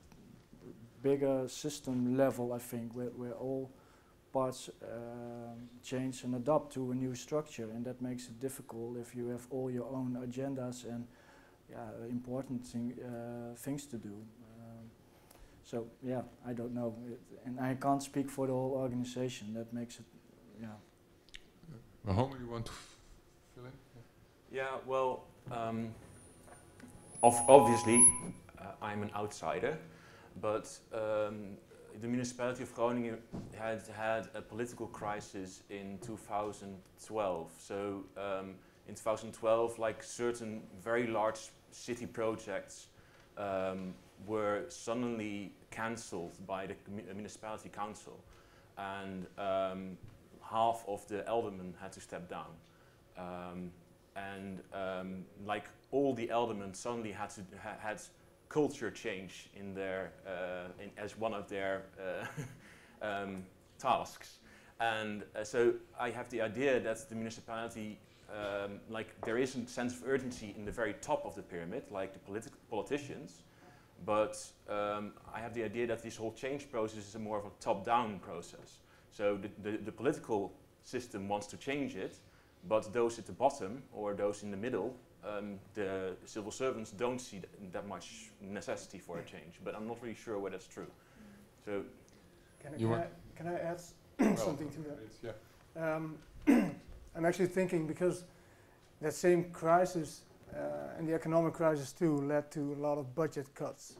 bigger system level, I think, where, where all parts uh, change and adapt to a new structure, and that makes it difficult if you have all your own agendas and yeah, important thing, uh, things to do. Um, so yeah, I don't know, it, and I can't speak for the whole organization. That makes it, yeah. Mahoma, you want to fill in? Yeah, well, um, of obviously uh, I'm an outsider, but um, the municipality of Groningen had had a political crisis in two thousand twelve. So um, in two thousand twelve, like certain very large city projects um, were suddenly cancelled by the municipality council, and um, half of the aldermen had to step down. Um, and um, like all the aldermen suddenly had to ha had culture change in their uh, in, as one of their uh, um, tasks, and uh, so I have the idea that the municipality, um, like there is a sense of urgency in the very top of the pyramid, like the politi politicians, but um, I have the idea that this whole change process is a more of a top-down process. So the, the, the political system wants to change it, but those at the bottom or those in the middle, Um, the civil servants don't see th that much necessity for a change, but I'm not really sure whether that's true. So, can I, you can I, can I add something to that? Yeah. Um, I'm actually thinking, because that same crisis uh, and the economic crisis too led to a lot of budget cuts.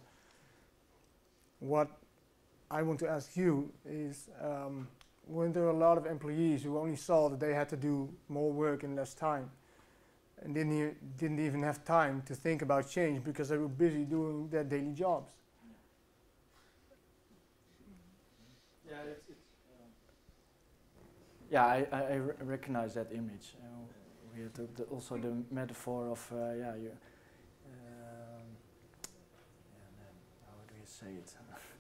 What I want to ask you is, um, weren't there a lot of employees who only saw that they had to do more work in less time, and didn't, e didn't even have time to think about change because they were busy doing their daily jobs? Yeah, it's, it's, um, yeah, I, I, I re recognize that image. Uh, we had the, the also the metaphor of uh, yeah, you, um, yeah, then how do you say it?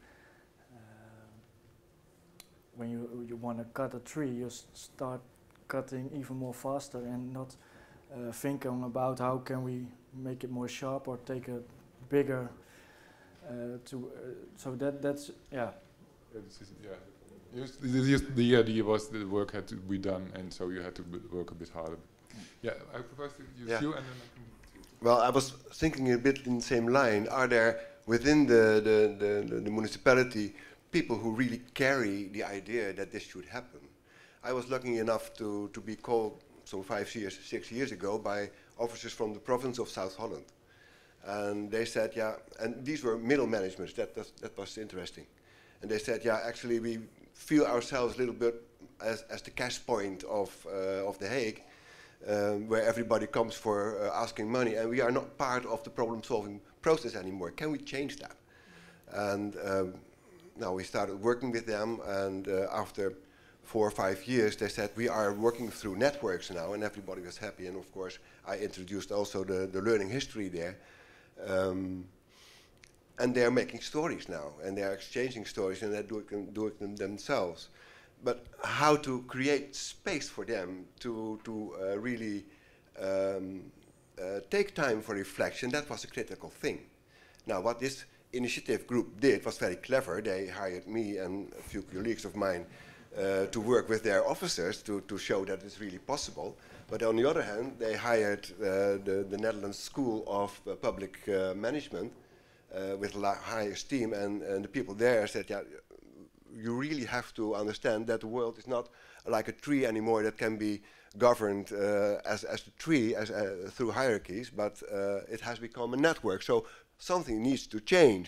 um, when you you want to cut a tree, you s start cutting even more faster and not Uh, thinking about how can we make it more sharp or take a bigger uh, to uh, so that that's yeah. Yeah, this is, yeah. Just, just the idea was that the work had to be done, and so you had to b work a bit harder. Yeah, I propose to use Yeah. you, and then I can. Well, I was thinking a bit in the same line. Are there within the, the, the, the, the municipality people who really carry the idea that this should happen? I was lucky enough to, to be called some five years, six years ago by officers from the province of South Holland. And they said, yeah, and these were middle managements, that, that, that was interesting. And they said, yeah, actually we feel ourselves a little bit as, as the cash point of, uh, of The Hague, um, where everybody comes for uh, asking money, and we are not part of the problem-solving process anymore. Can we change that? And um, now we started working with them, and uh, after four or five years, they said, we are working through networks now, and everybody was happy. And of course, I introduced also the, the learning history there. Um, and they're making stories now, and they're exchanging stories, and they're doing, doing them themselves. But how to create space for them to, to uh, really um, uh, take time for reflection, that was a critical thing. Now, what this initiative group did was very clever. They hired me and a few colleagues of mine Uh, to work with their officers to, to show that it's really possible. But on the other hand, they hired uh, the, the Netherlands School of uh, Public uh, Management uh, with a high esteem, and, and the people there said, yeah, you really have to understand that the world is not like a tree anymore that can be governed uh, as, as the tree as, uh, through hierarchies, but uh, it has become a network. So something needs to change.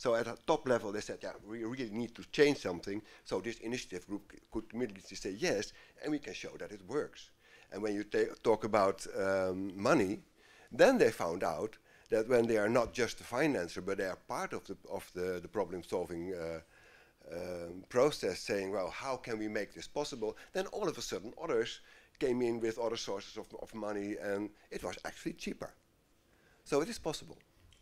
So at a top level, they said, yeah, we really need to change something. So this initiative group could immediately say yes, and we can show that it works. And when you talk about um, money, then they found out that when they are not just the financer, but they are part of the, of the, the problem-solving uh, um, process, saying, well, how can we make this possible? Then all of a sudden, others came in with other sources of, of money, and it was actually cheaper. So it is possible.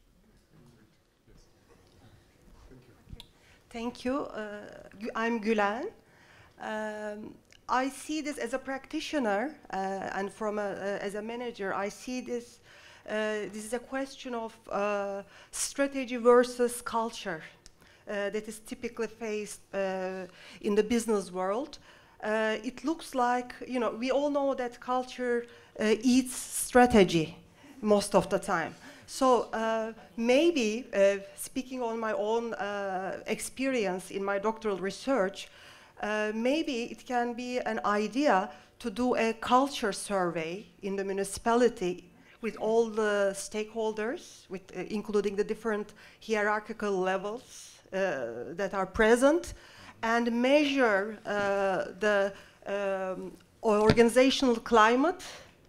Thank you. Uh, Gu- I'm Gülen. Um, I see this as a practitioner uh, and from a, uh, as a manager. I see this. Uh, this is a question of uh, strategy versus culture uh, that is typically faced uh, in the business world. Uh, it looks like, you know, we all know that culture uh, eats strategy most of the time. So uh, maybe, uh, speaking on my own uh, experience in my doctoral research, uh, maybe it can be an idea to do a culture survey in the municipality with all the stakeholders, with, uh, including the different hierarchical levels uh, that are present, and measure uh, the um, organizational climate,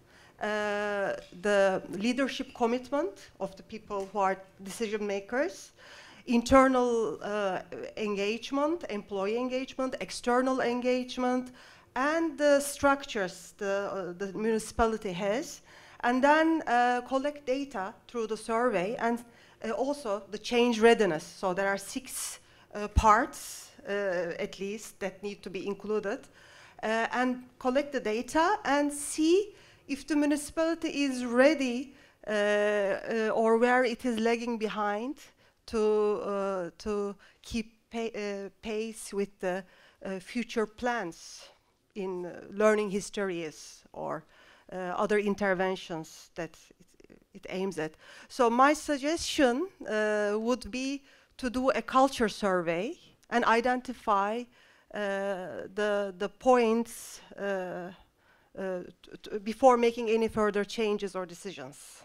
uh, the leadership commitment of the people who are decision makers, internal uh, engagement, employee engagement, external engagement, and the structures the, uh, the municipality has, and then uh, collect data through the survey, and uh, also the change readiness. So there are six uh, parts, uh, at least, that need to be included, uh, and collect the data and see if the municipality is ready uh, uh, or where it is lagging behind to, uh, to keep pa uh, pace with the uh, future plans in uh, learning histories or uh, other interventions that it, it aims at. So my suggestion uh, would be to do a culture survey and identify uh, the, the points uh, uh, t t before making any further changes or decisions.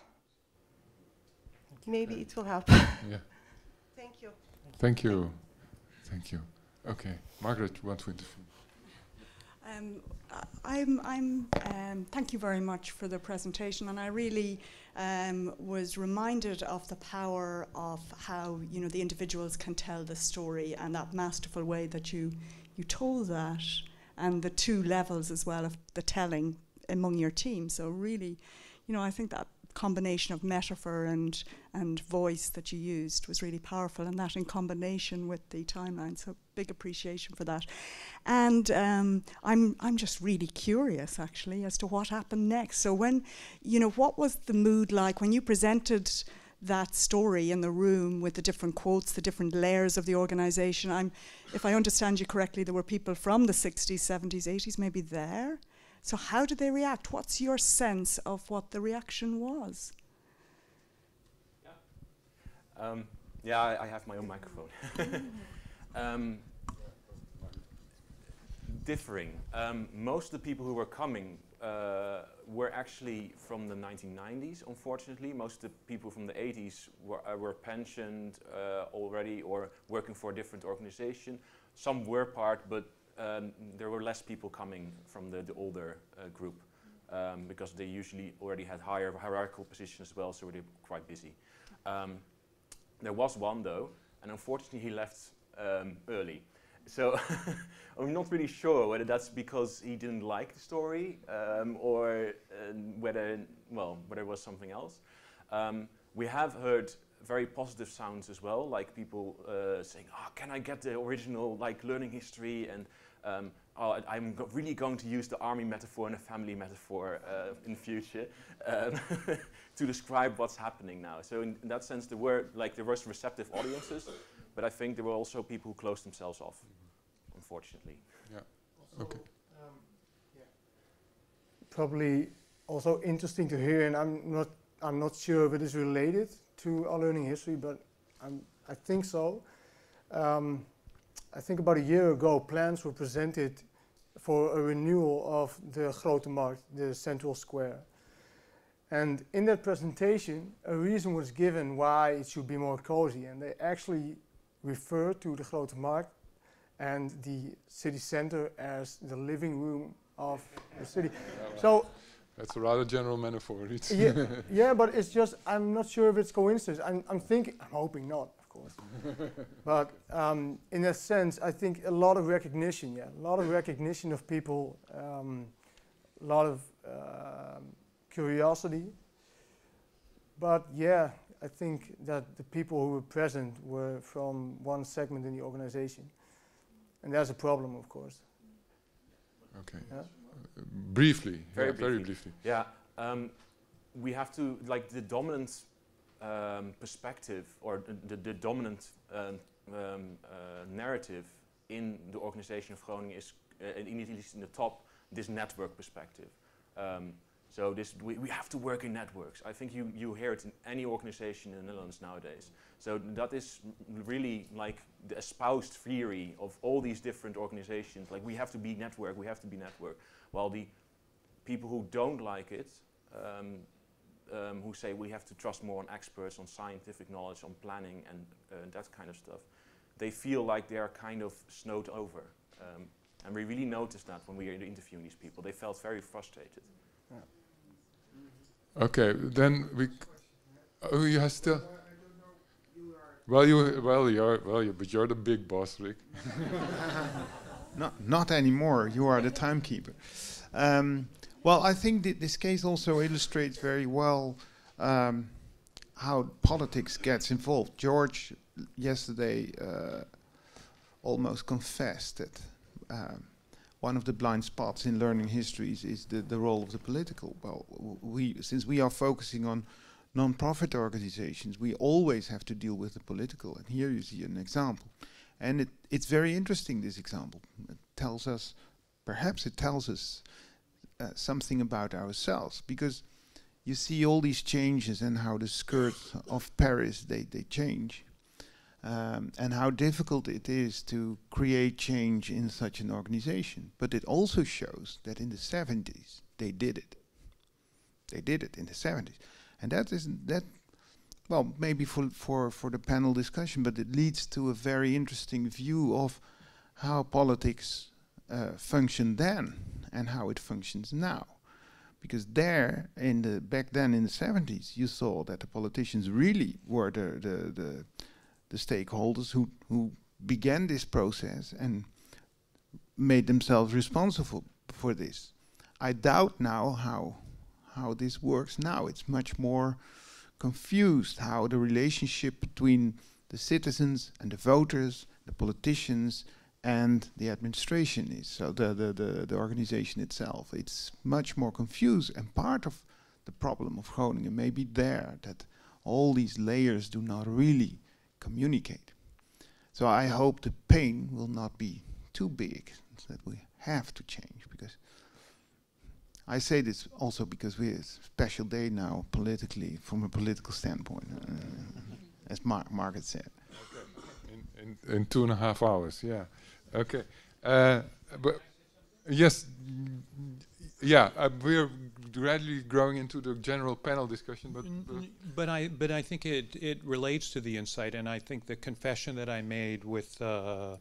Maybe it will help. Yeah. Thank you. Thank you. Thank you. Okay, Margaret, you want to intervene? Um, I'm, I'm, um, thank you very much for the presentation, and I really um, was reminded of the power of how, you know, the individuals can tell the story, and that masterful way that you, you told that, and the two levels as well of the telling among your team. So really, you know, I think that combination of metaphor and and voice that you used was really powerful, and that in combination with the timeline. So big appreciation for that. And um, I'm I'm just really curious actually as to what happened next. So when, you know, what was the mood like when you presented that story in the room with the different quotes, the different layers of the organization? I'm, if I understand you correctly, there were people from the sixties, seventies, eighties maybe there. So how did they react? What's your sense of what the reaction was? Yeah, um, yeah I, I have my own microphone. um, differing. Um, most of the people who were coming uh, were actually from the nineteen nineties, unfortunately. Most of the people from the eighties were, uh, were pensioned uh, already or working for a different organization. Some were part, but Um, there were less people coming from the, the older uh, group um, because they usually already had higher hierarchical positions as well, so they were quite busy. Um, there was one though, and unfortunately he left um, early. So I'm not really sure whether that's because he didn't like the story um, or uh, whether, well, whether it was something else. Um, we have heard very positive sounds as well, like people uh, saying, "Oh, can I get the original, like, learning history?" And um, oh, I'm go really going to use the army metaphor and the family metaphor uh, in the future um, to describe what's happening now. So in, in that sense, there were like there was receptive audiences, but I think there were also people who closed themselves off, mm-hmm. unfortunately. Yeah. Also, okay. Um, yeah. Probably also interesting to hear, and I'm not I'm not sure if it is related to our learning history, but I'm, I think so. Um, I think about a year ago, plans were presented for a renewal of the Grote Markt, the central square. And in that presentation, a reason was given why it should be more cozy. And they actually refer to the Grote Markt and the city center as the living room of the city. So that's a rather general metaphor. It's yeah, yeah, but it's just, I'm not sure if it's coincidence. I'm, I'm thinking, I'm hoping not, of course. But um, in a sense, I think a lot of recognition, yeah, a lot of recognition of people, um, a lot of um curiosity. But yeah, I think that the people who were present were from one segment in the organization. And there's a problem, of course. Okay. Yeah? Uh, briefly, Very yeah, briefly. very briefly. Yeah, um, we have to, like the dominant um, perspective or the, the, the dominant um, um, uh, narrative in the organization of Groningen is, uh, at least in the top, this network perspective. Um, so this, we, we have to work in networks. I think you, you hear it in any organization in the Netherlands nowadays. So that is really like the espoused theory of all these different organizations. Like we have to be network, we have to be network. While the people who don't like it, um, um, who say we have to trust more on experts, on scientific knowledge, on planning and uh, that kind of stuff, they feel like they are kind of snowed over. Um, and we really noticed that when we were interviewing these people. They felt very frustrated. Yeah. Okay, then we. Oh, you have still. Well, you well you're well you but you're the big boss, Rick. Not not anymore. You are the timekeeper. Um, well, I think that this case also illustrates very well um, how politics gets involved. George yesterday uh, almost confessed that um, one of the blind spots in learning histories is the, the role of the political. Well, w we since we are focusing on non-profit organizations, we always have to deal with the political. And here you see an example. And it, it's very interesting, this example. It tells us, perhaps it tells us uh, something about ourselves, because you see all these changes and how the skirts of Paris, they, they change. Um, and how difficult it is to create change in such an organization. But it also shows that in the seventies, they did it. They did it in the seventies. And that is that, well, maybe for, for, for the panel discussion, but it leads to a very interesting view of how politics uh, functioned then and how it functions now. Because there, in the back then in the seventies, you saw that the politicians really were the, the, the, the stakeholders who, who began this process and made themselves responsible for this. I doubt now how how this works now. It's much more confused how the relationship between the citizens and the voters, the politicians and the administration is. So the, the, the, the organization itself, it's much more confused, and part of the problem of Groningen may be there, that all these layers do not really communicate. So I hope the pain will not be too big, so that we have to change, because I say this also because we have a special day now politically, from a political standpoint, uh, as Mar Margaret said. Okay. In, in, in two and a half hours, yeah. Okay. Uh, but yes, yeah, uh, we're gradually growing into the general panel discussion, but but, but I but I think it it relates to the insight, and I think the confession that I made with. Uh,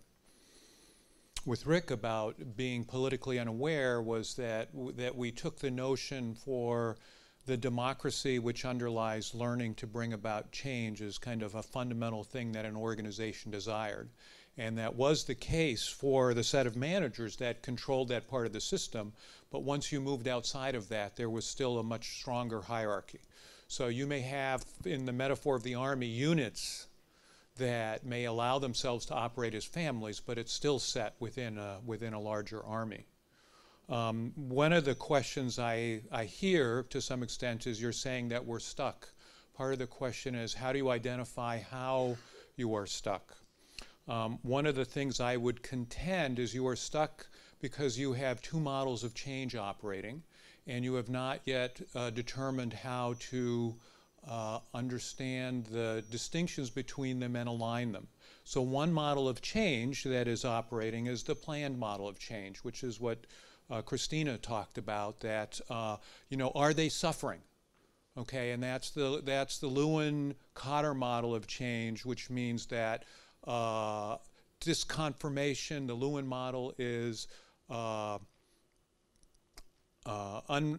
with Rick about being politically unaware was that w that we took the notion for the democracy which underlies learning to bring about change as kind of a fundamental thing that an organization desired. And that was the case for the set of managers that controlled that part of the system, but once you moved outside of that, there was still a much stronger hierarchy. So you may have, in the metaphor of the army, units that may allow themselves to operate as families, but it's still set within a, within a larger army. Um, one of the questions I, I hear to some extent is you're saying that we're stuck. Part of the question is, how do you identify how you are stuck? Um, one of the things I would contend is you are stuck because you have two models of change operating, and you have not yet uh, determined how to Uh, understand the distinctions between them and align them. So one model of change that is operating is the planned model of change, which is what uh, Christina talked about, that, uh, you know, are they suffering? Okay, and that's the, that's the Lewin-Cotter model of change, which means that Uh, disconfirmation, the Lewin model is uh, uh, un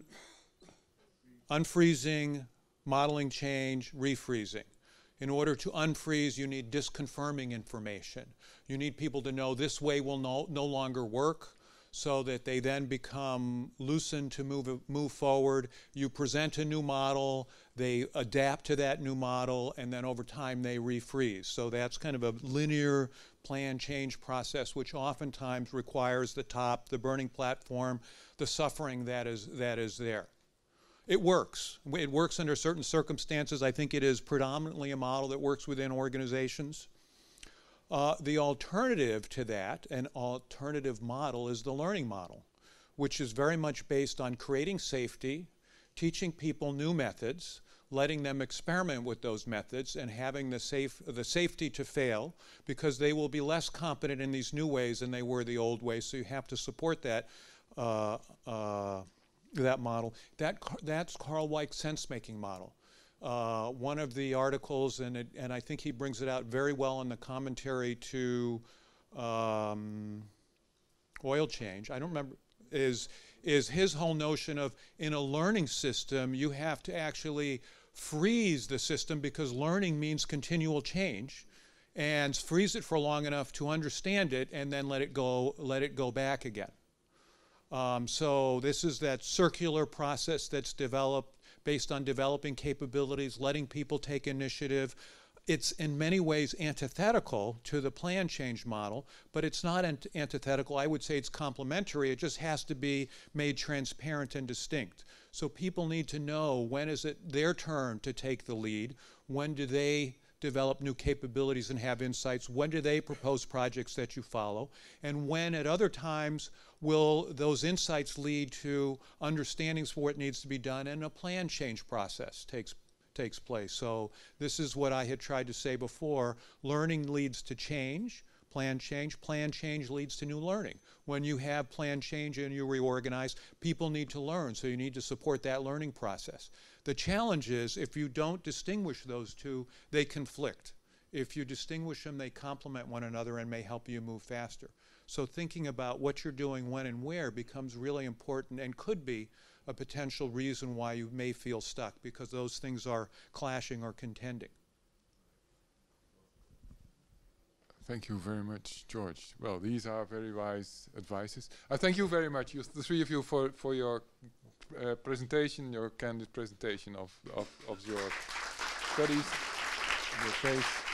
unfreezing, modeling change, refreezing. In order to unfreeze, you need disconfirming information. You need people to know this way will no, no longer work, so that they then become loosened to move, move forward. You present a new model, they adapt to that new model, and then over time they refreeze. So that's kind of a linear plan change process, which oftentimes requires the top, the burning platform, the suffering that is, that is there. It works. It works under certain circumstances. I think it is predominantly a model that works within organizations. Uh, the alternative to that, an alternative model, is the learning model, which is very much based on creating safety, teaching people new methods, letting them experiment with those methods, and having the, safe, the safety to fail, because they will be less competent in these new ways than they were the old ways. So you have to support that, uh, uh, that model. That, that's Carl Weick's sense-making model. Uh, one of the articles, and, it, and I think he brings it out very well in the commentary to um, Oil Change, I don't remember, is, is his whole notion of, in a learning system, you have to actually freeze the system, because learning means continual change, and freeze it for long enough to understand it, and then let it go, let it go back again. Um, so this is that circular process that's developed based on developing capabilities, letting people take initiative. It's in many ways antithetical to the plan change model, but it's not ant antithetical. I would say it's complementary. It just has to be made transparent and distinct. So people need to know, when is it their turn to take the lead? When do they develop new capabilities and have insights? When do they propose projects that you follow? And when at other times will those insights lead to understandings for what needs to be done, and a plan change process takes, takes place. So this is what I had tried to say before. Learning leads to change, plan change. Plan change leads to new learning. When you have plan change and you reorganize, people need to learn, so you need to support that learning process. The challenge is, if you don't distinguish those two, they conflict. If you distinguish them, they complement one another and may help you move faster. So thinking about what you're doing when and where becomes really important, and could be a potential reason why you may feel stuck, because those things are clashing or contending. Thank you very much, George. Well, these are very wise advices. I thank you very much, you, the three of you, for, for your uh, presentation, your candid presentation of, of, of your studies, your case.